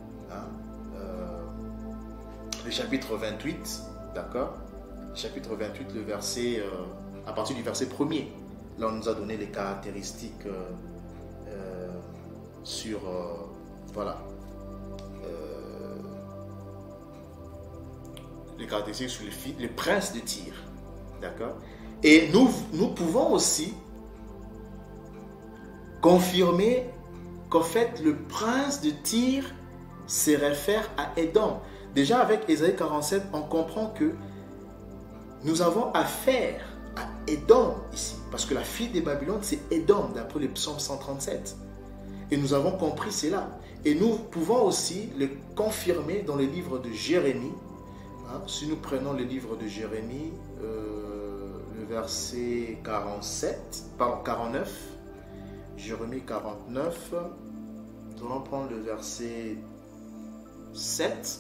le chapitre 28, d'accord? Chapitre 28, le verset, à partir du verset 1er. Là, on nous a donné les caractéristiques sur, voilà, les caractéristiques sur le prince de Tyr, d'accord? Et nous pouvons aussi confirmer qu'en fait le prince de Tyr se réfère à Édom. Déjà avec Ésaïe 47, on comprend que nous avons affaire à Édom ici. Parce que la fille de Babylone, c'est Édom, d'après le psaume 137. Et nous avons compris cela. Et nous pouvons aussi le confirmer dans le livre de Jérémie. Si nous prenons le livre de Jérémie, le verset 49, Jérémie 49, nous allons prendre le verset 7.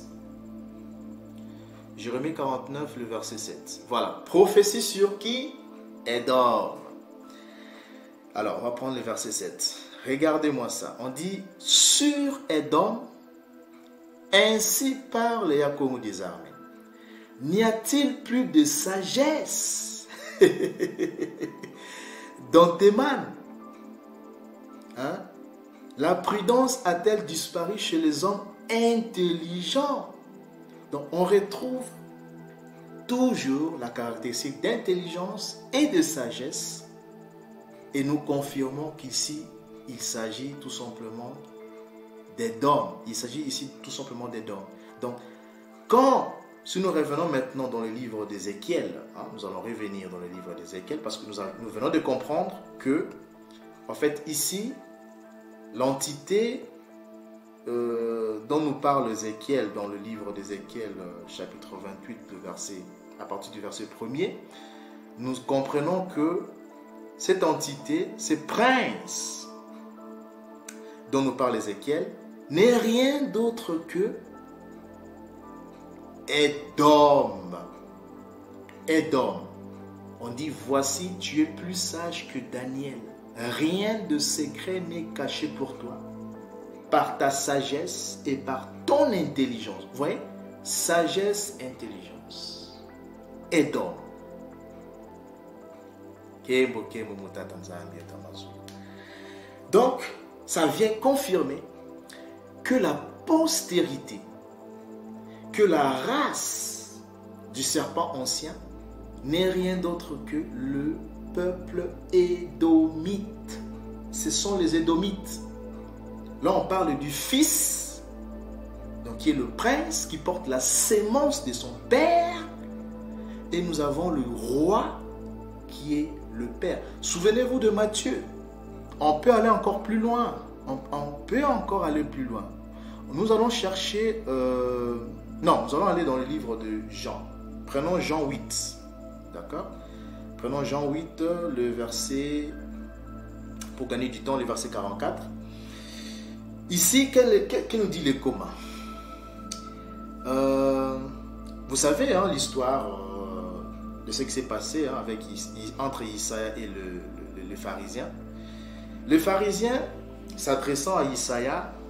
Jérémie 49, le verset 7. Voilà. Prophétie sur qui? Édom. Alors, on va prendre le verset 7. Regardez-moi ça. On dit, sur Édom, ainsi parle Yahweh des armées. N'y a-t-il plus de sagesse dans tes mains? La prudence a-t-elle disparu chez les hommes intelligents? Donc, on retrouve toujours la caractéristique d'intelligence et de sagesse. Et nous confirmons qu'ici, il s'agit tout simplement d'Édom. Il s'agit ici tout simplement d'Édom. Donc, si nous revenons maintenant dans le livre d'Ézéchiel, nous allons revenir dans le livre d'Ézéchiel parce que nous venons de comprendre que, en fait, ici, l'entité dont nous parle Ézéchiel dans le livre d'Ézéchiel, chapitre 28, à partir du verset 1er, nous comprenons que cette entité, ce prince dont nous parle Ézéchiel, n'est rien d'autre que Édom. Édom. On dit, voici, tu es plus sage que Daniel. Rien de secret n'est caché pour toi. Par ta sagesse et par ton intelligence. Vous voyez? Sagesse, intelligence. Édom. Donc, ça vient confirmer que la postérité, que la race du serpent ancien n'est rien d'autre que le peuple édomite. Ce sont les édomites. Là, on parle du fils, donc qui est le prince, qui porte la sémence de son père. Et nous avons le roi, qui est le père. Souvenez-vous de Matthieu. On peut aller encore plus loin. On peut encore aller plus loin. Nous allons chercher... non, nous allons aller dans le livre de Jean. Prenons Jean 8. D'accord? Prenons Jean 8, le verset... Pour gagner du temps, le verset 44. Ici, qu'est nous dit le commun? Vous savez l'histoire de ce qui s'est passé entre Isaïe et le pharisien. Le pharisien, s'adressant à Isaïe,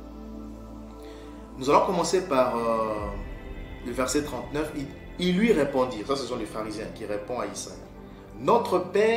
nous allons commencer par le verset 39. Il lui répondit, ça ce sont les pharisiens qui répondent à Isaïe. Notre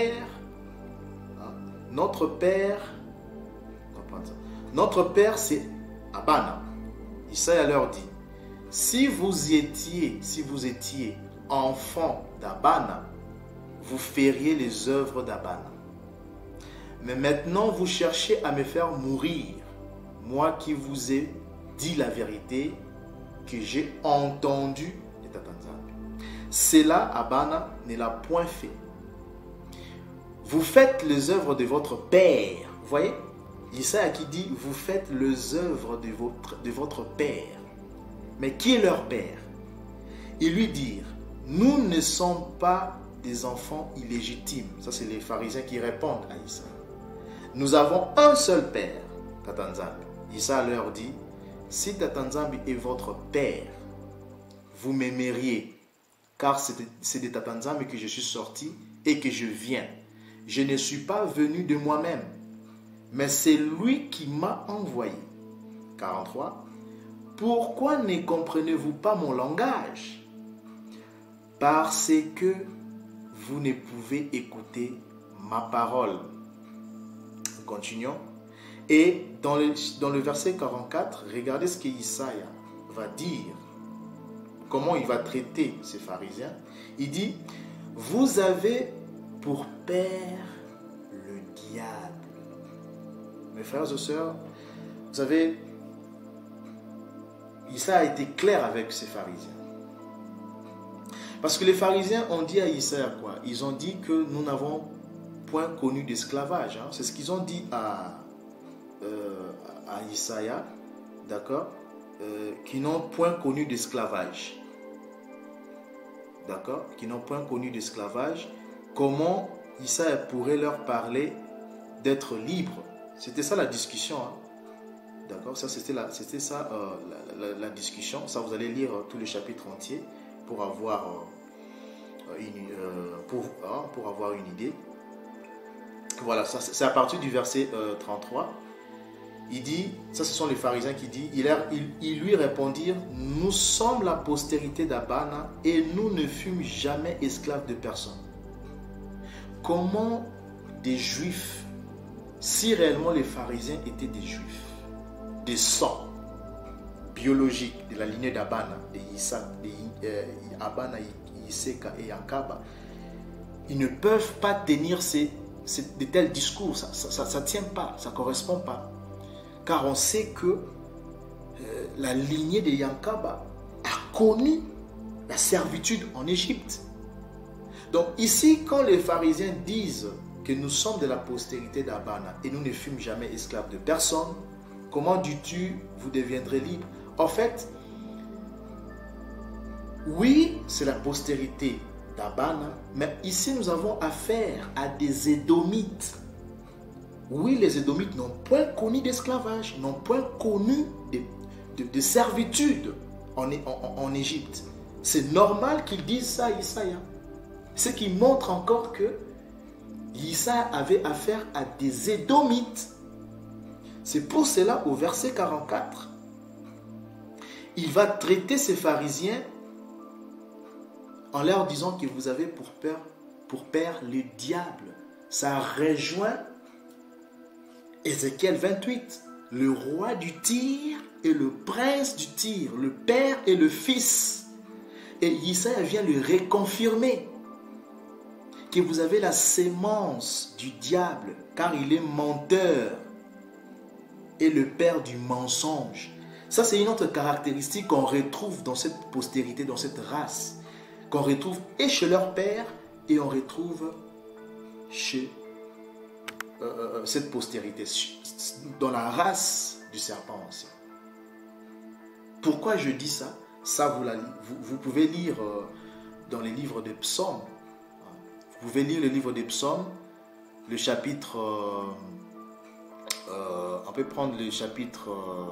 père c'est Abana. Isaïe leur dit, si vous étiez enfant d'Abana, vous feriez les œuvres d'Abana. Mais maintenant, vous cherchez à me faire mourir, moi qui vous ai dit la vérité, que j'ai entendu de Tatanzambi. Cela, Abana, ne l'a point fait. Vous faites les œuvres de votre père. Vous voyez? Isaïe qui dit, vous faites les œuvres de votre père. Mais qui est leur père? Ils lui dirent, nous ne sommes pas des enfants illégitimes. Ça, c'est les pharisiens qui répondent à Isaïe. Nous avons un seul père, Tatanzambi. Isaïe leur dit, si Tatanzambi est votre père, vous m'aimeriez, car c'est de Tatanzambi que je suis sorti et que je viens. Je ne suis pas venu de moi-même, mais c'est lui qui m'a envoyé. 43. Pourquoi ne comprenez-vous pas mon langage? Parce que vous ne pouvez écouter ma parole. Continuons. Et dans le verset 44, regardez ce que Isaïe va dire. Comment il va traiter ces pharisiens. Il dit, vous avez pour père le diable. Mes frères et sœurs, vous savez, Issa a été clair avec ces pharisiens. Parce que les pharisiens ont dit à Issa quoi? Ils ont dit que nous n'avons point connu d'esclavage. Hein. C'est ce qu'ils ont dit à Isaïe, d'accord, qui n'ont point connu d'esclavage. D'accord, qui n'ont point connu d'esclavage. Comment Isaïe pourrait leur parler d'être libre? C'était ça la discussion. Hein. D'accord, ça c'était la discussion. Ça, vous allez lire tout le chapitre entier pour avoir une idée. Voilà, c'est à partir du verset 33. Il dit, ça ce sont les pharisiens qui disent, ils lui répondirent, nous sommes la postérité d'Abana et nous ne fûmes jamais esclaves de personne. Comment des juifs, si réellement les pharisiens étaient des juifs, des sangs biologiques de la lignée d'Abana, Abana, Iseka et Yakaba, ils ne peuvent pas tenir de tels discours. Ça tient pas, ça correspond pas. Car on sait que la lignée de Yankaba a connu la servitude en Égypte. Donc ici, quand les pharisiens disent que nous sommes de la postérité d'Abana et nous ne fûmes jamais esclaves de personne, comment dis-tu, vous deviendrez libres? En fait, oui, c'est la postérité d'Abana, mais ici nous avons affaire à des Édomites. Oui, les Édomites n'ont point connu d'esclavage, n'ont point connu de servitude en Égypte. C'est normal qu'ils disent ça à Isaïe. Ce qui montre encore que Isaïe avait affaire à des Édomites. C'est pour cela, au verset 44, il va traiter ces pharisiens en leur disant que vous avez pour père le diable. Ça rejoint Ézéchiel 28, le roi du Tyr et le prince du Tyr, le père et le fils. Et Isaïe vient le reconfirmer, que vous avez la sémence du diable, car il est menteur et le père du mensonge. Ça, c'est une autre caractéristique qu'on retrouve dans cette postérité, dans cette race, qu'on retrouve et chez leur père et on retrouve chez cette postérité, dans la race du serpent ancien. Pourquoi je dis ça? Ça, vous pouvez lire dans les livres des psaumes. Vous pouvez lire le livre des psaumes, le chapitre... on peut prendre le chapitre...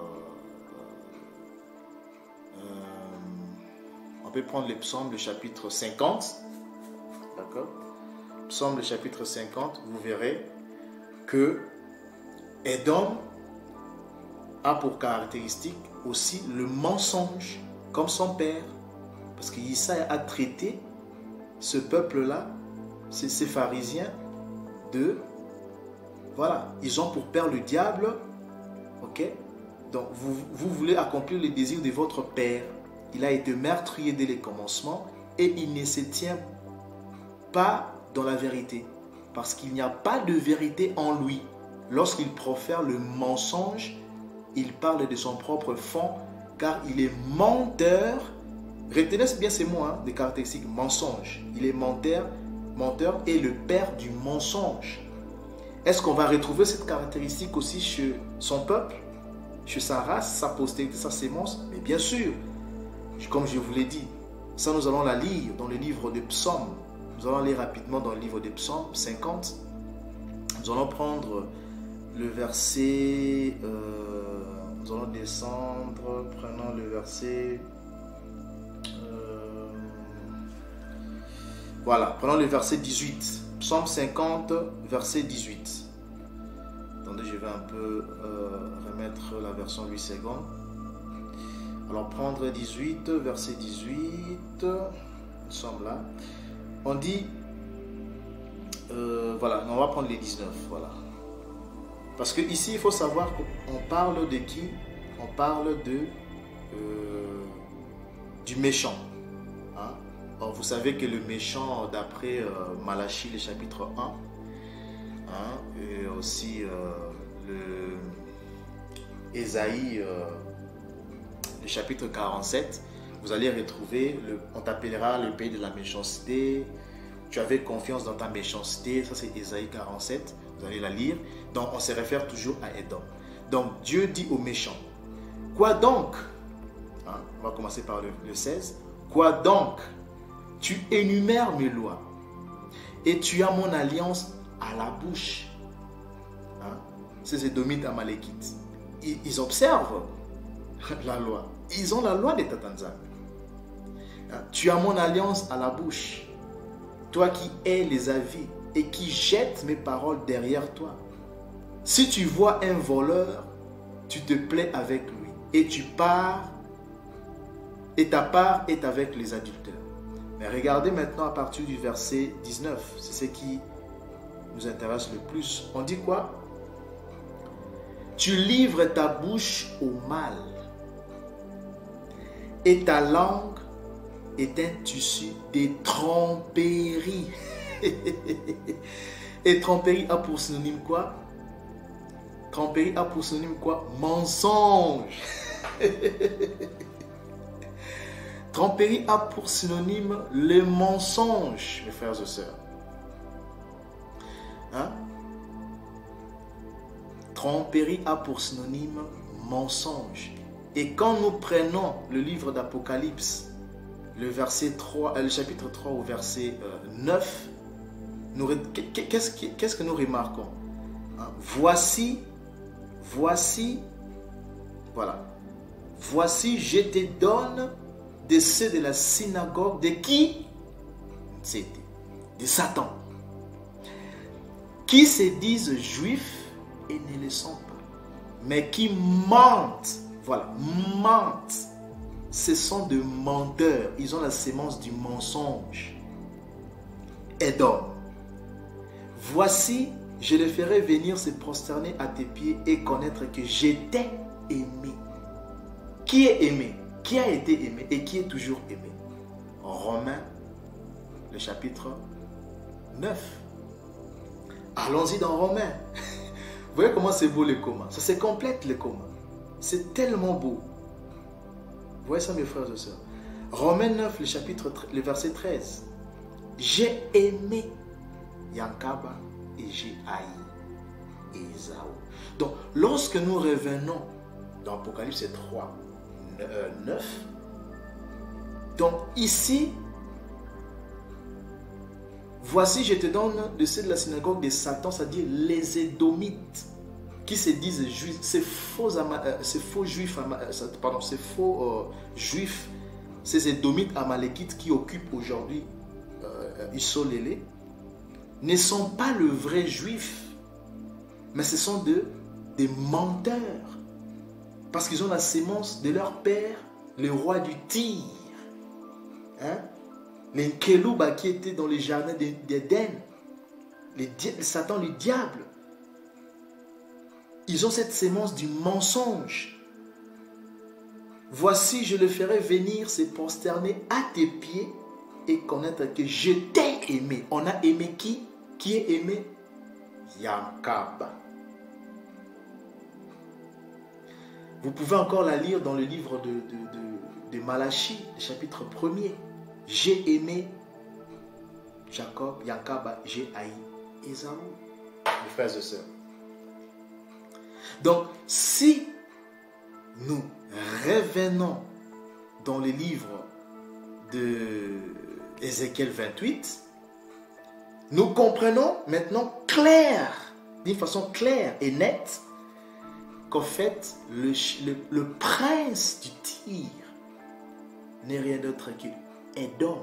on peut prendre les psaumes, le chapitre 50. D'accord? Psaume, le chapitre 50, vous verrez que Édom a pour caractéristique aussi le mensonge, comme son père. Parce qu'Isaïe a traité ce peuple-là, ces pharisiens, de... Voilà, ils ont pour père le diable. Ok? Donc, vous voulez accomplir les désirs de votre père. Il a été meurtrier dès les commencements et il ne se tient pas dans la vérité. Parce qu'il n'y a pas de vérité en lui. Lorsqu'il profère le mensonge, il parle de son propre fond, car il est menteur. Retenez bien ces mots, hein, des caractéristiques, mensonge. Il est menteur et le père du mensonge. Est-ce qu'on va retrouver cette caractéristique aussi chez son peuple, chez sa race, sa postérité, sa sémence? Mais bien sûr, comme je vous l'ai dit, ça nous allons la lire dans le livre des psaumes. Nous allons aller rapidement dans le livre des psaumes 50. Nous allons prendre le verset... nous allons descendre, prenons le verset... voilà, prenons le verset 18. Psaume 50, verset 18. Attendez, je vais un peu remettre la version 8 secondes. Alors, prendre 18, verset 18. Nous sommes là. On dit, voilà, on va prendre les 19, voilà. Parce que ici, il faut savoir qu'on parle de qui? On parle du méchant. Hein? Or, vous savez que le méchant, d'après Malachie, le chapitre 1, hein, et aussi Ésaïe, le chapitre 47, vous allez retrouver, on t'appellera le pays de la méchanceté, tu avais confiance dans ta méchanceté, ça c'est Ésaïe 47, vous allez la lire. Donc on se réfère toujours à Édom. Donc Dieu dit aux méchants, quoi donc, hein, on va commencer par le 16, quoi donc, tu énumères mes lois et tu as mon alliance à la bouche. Hein? Ces Édomites amalékites, ils observent la loi. Ils ont la loi des Tatanzan. Hein? Tu as mon alliance à la bouche. Toi qui hais les avis et qui jettes mes paroles derrière toi. Si tu vois un voleur, tu te plais avec lui et tu pars et ta part est avec les adultères. Mais regardez maintenant à partir du verset 19, c'est ce qui nous intéresse le plus. On dit quoi? Tu livres ta bouche au mal et ta langue est un tissu de tromperie. Et tromperie a pour synonyme quoi? Tromperie a pour synonyme quoi? Mensonge. Tromperie a pour synonyme le mensonge, mes frères et sœurs. Hein? Tromperie a pour synonyme mensonge. Et quand nous prenons le livre d'Apocalypse, le chapitre 3 au verset 9, qu'est-ce que nous remarquons? Hein? Voici, voilà. Voici, je te donne de ceux de la synagogue de qui? C'était de Satan. Qui se disent juifs et ne le sont pas. Mais qui mentent. Voilà, mentent. Ce sont des menteurs. Ils ont la sémence du mensonge. Édom. Voici, je les ferai venir se prosterner à tes pieds et connaître que j'étais aimé. Qui est aimé? Qui a été aimé et qui est toujours aimé? Romains, le chapitre 9. Allons-y dans Romains. Vous voyez comment c'est beau le commun? Ça se complète le commun. C'est tellement beau. Vous voyez ça mes frères et sœurs? Romains 9, le verset 13. J'ai aimé Yankaba et j'ai haï Ésaü. Donc lorsque nous revenons dans Apocalypse 3, 9. Donc ici, voici je te donne de ceux de la synagogue de Satan, c'est-à-dire les Édomites, qui se disent juifs, ces faux juifs, ces Édomites amalékites qui occupent aujourd'hui Isolélé, ne sont pas le vrai juif, mais ce sont des menteurs. Parce qu'ils ont la sémence de leur père, le roi du Tyr. Hein? Les Nkelouba qui étaient dans les jardins d'Éden. Satan, le diable. Ils ont cette sémence du mensonge. Voici, je le ferai venir se prosterner à tes pieds et connaître que je t'ai aimé. On a aimé qui? Qui est aimé? Yankaba. Vous pouvez encore la lire dans le livre de Malachie, le chapitre 1er. J'ai aimé Jacob, Yankaba, j'ai haï Ésaü. Mes frères et sœurs. Donc, si nous revenons dans le livre de Ézéchiel 28, nous comprenons maintenant d'une façon claire et nette, qu'en fait, le prince du Tyr n'est rien d'autre que Édom.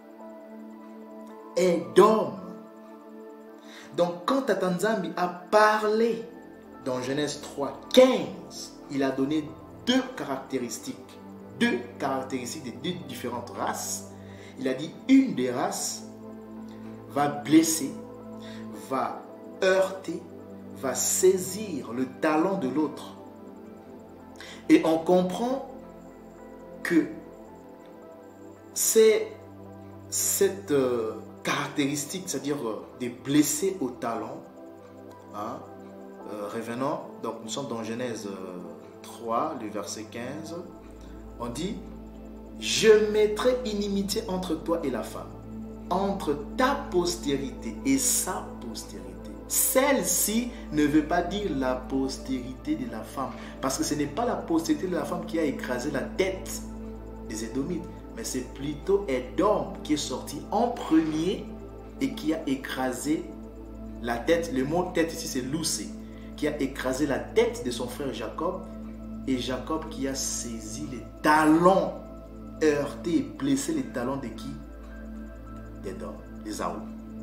Édom. Donc, quand Tatanzambi a parlé dans Genèse 3, 15, il a donné deux caractéristiques de deux différentes races. Il a dit une des races va blesser, va heurter, va saisir le talon de l'autre. Et on comprend que c'est cette caractéristique, c'est-à-dire de blesser au talon. Hein, revenons, donc nous sommes dans Genèse 3, le verset 15, on dit « Je mettrai inimitié entre toi et la femme, entre ta postérité et sa postérité. » Celle-ci ne veut pas dire la postérité de la femme, parce que ce n'est pas la postérité de la femme qui a écrasé la tête des Édomites, mais c'est plutôt Édom qui est sorti en premier et qui a écrasé la tête. Le mot tête ici c'est loussé, qui a écrasé la tête de son frère Jacob, et Jacob qui a saisi les talons, heurté et blessé les talons de qui? D'Édom, d'Ésaü.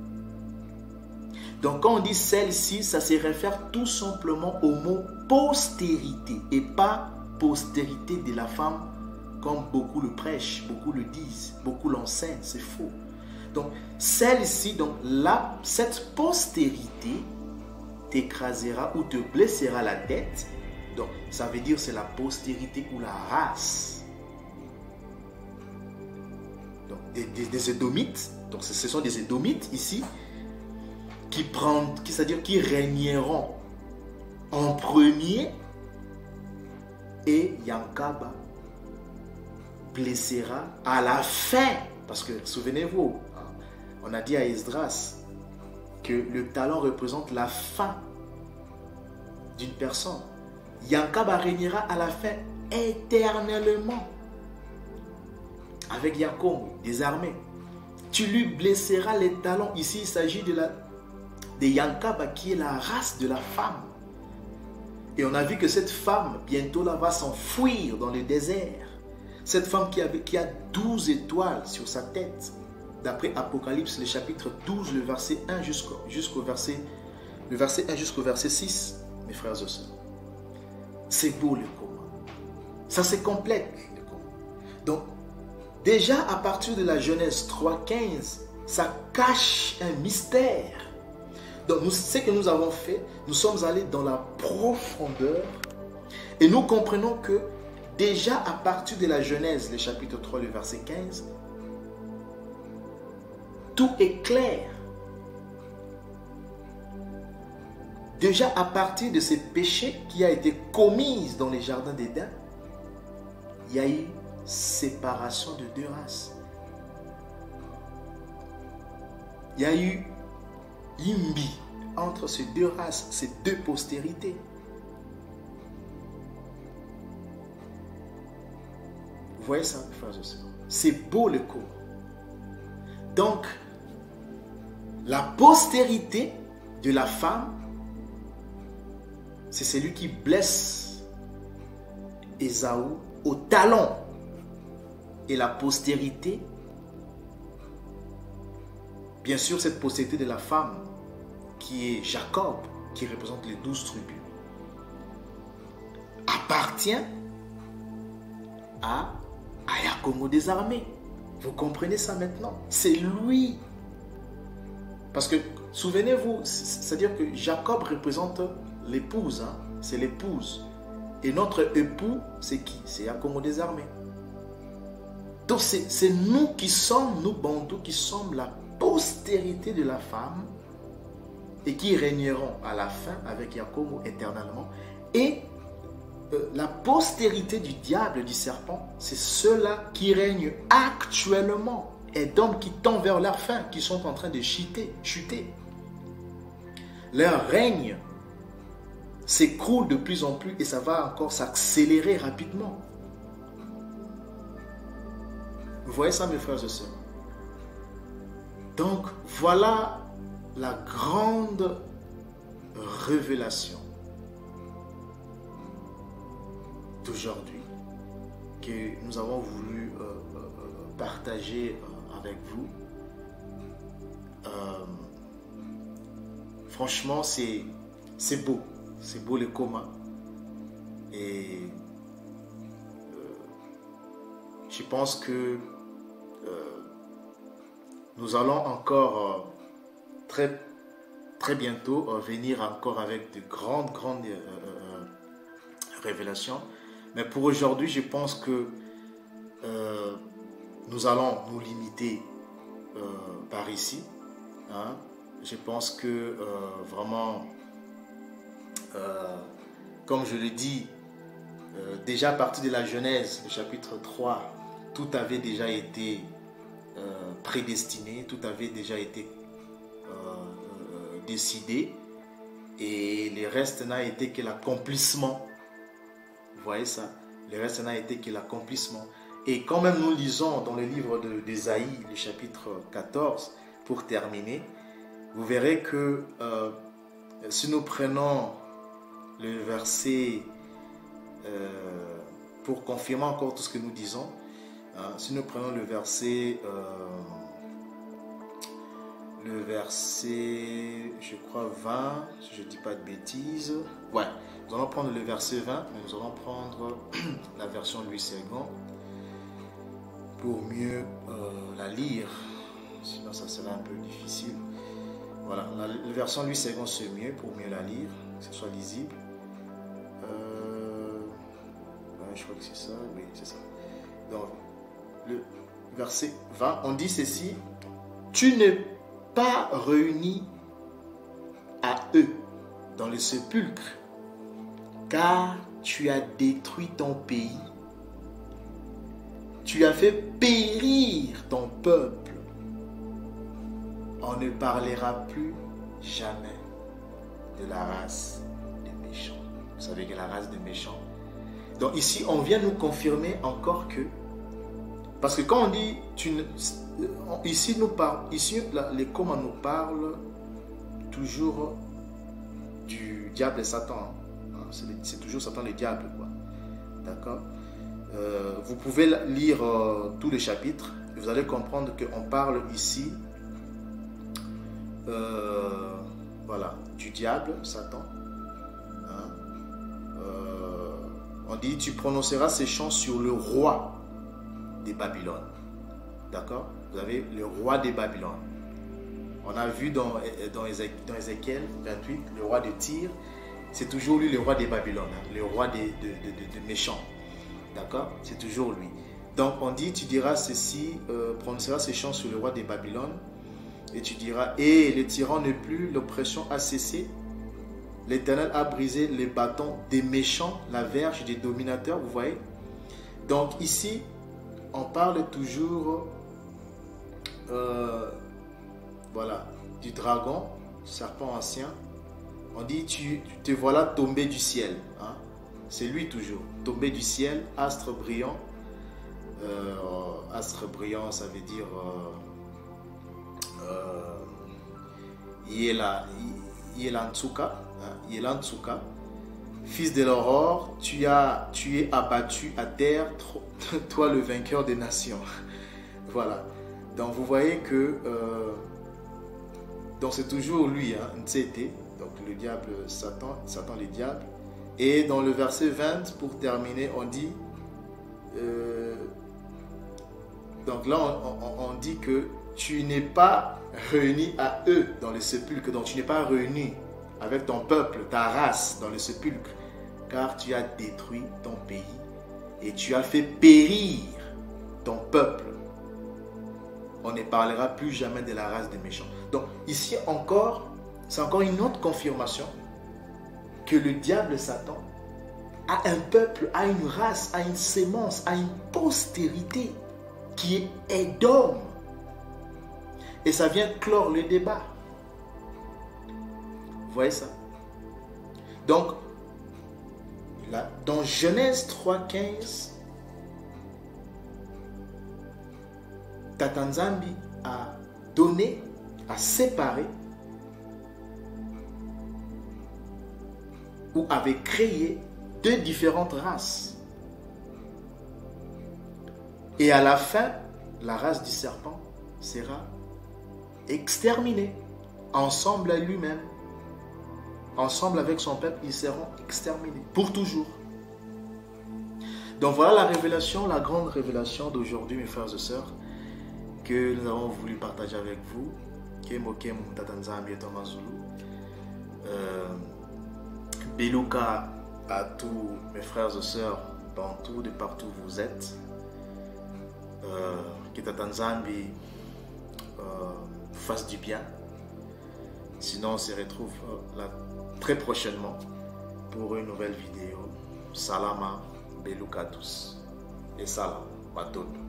Donc quand on dit celle-ci, ça se réfère tout simplement au mot postérité et pas postérité de la femme comme beaucoup le prêchent, beaucoup le disent, beaucoup l'enseignent, c'est faux. Donc celle-ci, donc là, cette postérité t'écrasera ou te blessera la tête. Donc ça veut dire c'est la postérité ou la race. Donc des Édomites, donc ce sont des Édomites ici, c'est-à-dire qui régneront en premier, et Yankaba blessera à la fin. Parce que souvenez-vous, on a dit à Esdras que le talon représente la fin d'une personne. Yankaba régnera à la fin éternellement avec Yakom, des armées. Tu lui blesseras les talons. Ici, il s'agit de Yankaba qui est la race de la femme. Et on a vu que cette femme, bientôt là, va s'enfuir dans le désert. Cette femme qui a 12 étoiles sur sa tête. D'après Apocalypse, le chapitre 12, le verset 1 jusqu'au verset 1 jusqu'au verset 6, mes frères et sœurs. C'est beau le coma. Ça se complète le coma. Donc, déjà à partir de la Genèse 3:15, ça cache un mystère. Donc, ce que nous avons fait, nous sommes allés dans la profondeur et nous comprenons que déjà à partir de la Genèse, le chapitre 3, le verset 15, tout est clair. Déjà à partir de ces péchés qui a été commis dans les jardins d'Éden, il y a eu séparation de deux races. Il y a eu Imbi entre ces deux races, ces deux postérités. Vous voyez ça, frères et sœurs? C'est beau le coup. Donc, la postérité de la femme, c'est celui qui blesse Ésaü au talon. Et la postérité, bien sûr, cette postérité de la femme, qui est Jacob, qui représente les 12 tribus, appartient à Yakomo des armées. Vous comprenez ça maintenant? C'est lui. Parce que, souvenez-vous, c'est-à-dire que Jacob représente l'épouse. Hein? C'est l'épouse. Et notre époux, c'est qui? C'est Yakomo des armées. Donc, c'est nous qui sommes, nous bandous, qui sommes la postérité de la femme et qui régneront à la fin avec Yakomo éternellement. Et la postérité du diable, du serpent, c'est ceux-là qui règnent actuellement et donc qui tendent vers leur fin, qui sont en train de chuter. Leur règne s'écroule de plus en plus et ça va encore s'accélérer rapidement. Vous voyez ça, mes frères et sœurs? Donc, voilà la grande révélation d'aujourd'hui que nous avons voulu partager avec vous. Franchement, c'est beau. C'est beau le coma. Et je pense que nous allons encore très bientôt venir encore avec de grandes révélations. Mais pour aujourd'hui, je pense que nous allons nous limiter par ici. Hein. Je pense que vraiment, comme je le dis, déjà à partir de la Genèse, le chapitre 3, tout avait déjà été prédestiné, tout avait déjà été décidé, et le reste n'a été que l'accomplissement. Vous voyez ça? Le reste n'a été que l'accomplissement. Et quand même nous lisons dans le livre d'Ésaïe, le chapitre 14, pour terminer, vous verrez que si nous prenons le verset, pour confirmer encore tout ce que nous disons, si nous prenons le verset, je crois 20, si je ne dis pas de bêtises, ouais, nous allons prendre le verset 20, mais nous allons prendre la version Louis II pour mieux la lire, sinon ça sera un peu difficile. Voilà, la version Louis II c'est mieux pour mieux la lire, que ce soit lisible. Ouais, je crois que c'est ça, oui, c'est ça. Donc, le verset 20, on dit ceci: tu n'es pas réuni à eux dans le sépulcre, car tu as détruit ton pays, tu as fait périr ton peuple. On ne parlera plus jamais de la race des méchants. Vous savez que la race des méchants. Donc ici, on vient nous confirmer encore que, parce que quand on dit, ici les communs nous parlent toujours du diable et Satan. C'est toujours Satan le diable, quoi. D'accord? Vous pouvez lire tous les chapitres, et vous allez comprendre qu'on parle ici voilà, du diable, Satan. On dit: tu prononceras ces chants sur le roi des Babylone. D'accord? Vous avez le roi des Babylone. On a vu dans Ézéchiel 28, le roi de Tyr, c'est toujours lui le roi des Babylone, le roi des méchants. D'accord? C'est toujours lui. Donc on dit: tu diras ceci, prononceras ces chants sur le roi des Babylone, et tu diras: et le tyran n'est plus, l'oppression a cessé, l'Éternel a brisé les bâtons des méchants, la verge des dominateurs. Vous voyez? Donc ici, on parle toujours voilà, du dragon, serpent ancien. On dit: tu te voilà tombé du ciel. Hein? C'est lui toujours, tombé du ciel, astre brillant. Astre brillant, ça veut dire Yelantuka, Yelantuka, fils de l'aurore, tu es abattu à terre, toi le vainqueur des nations. Voilà. Donc vous voyez que donc c'est toujours lui, hein, Ntsete, donc le diable, Satan le diable. Et dans le verset 20, pour terminer, on dit donc là on dit que tu n'es pas réuni à eux dans le sépulcre, donc tu n'es pas réuni avec ton peuple, ta race dans le sépulcre, car tu as détruit ton pays et tu as fait périr ton peuple. On ne parlera plus jamais de la race des méchants. Donc ici encore, c'est encore une autre confirmation que le diable Satan a un peuple, a une race, a une sémence, a une postérité qui est Édom. Et ça vient clore le débat. Vous voyez ça? Donc, là, dans Genèse 3,15, Tata Nzambi a donné, a séparé ou avait créé deux différentes races. Et à la fin, la race du serpent sera exterminée, ensemble à lui-même, ensemble avec son peuple, ils seront exterminés pour toujours. Donc voilà la révélation, la grande révélation d'aujourd'hui, mes frères et sœurs, que nous avons voulu partager avec vous. Kemokem Tata Nzambi et Thomas Zulu. Beluka à tous mes frères et sœurs, partout, de partout où vous êtes. Que Tata Nzambi fasse du bien. Sinon, on se retrouve là très prochainement pour une nouvelle vidéo. Salama, Beluka à tous. Et salam, Matondo.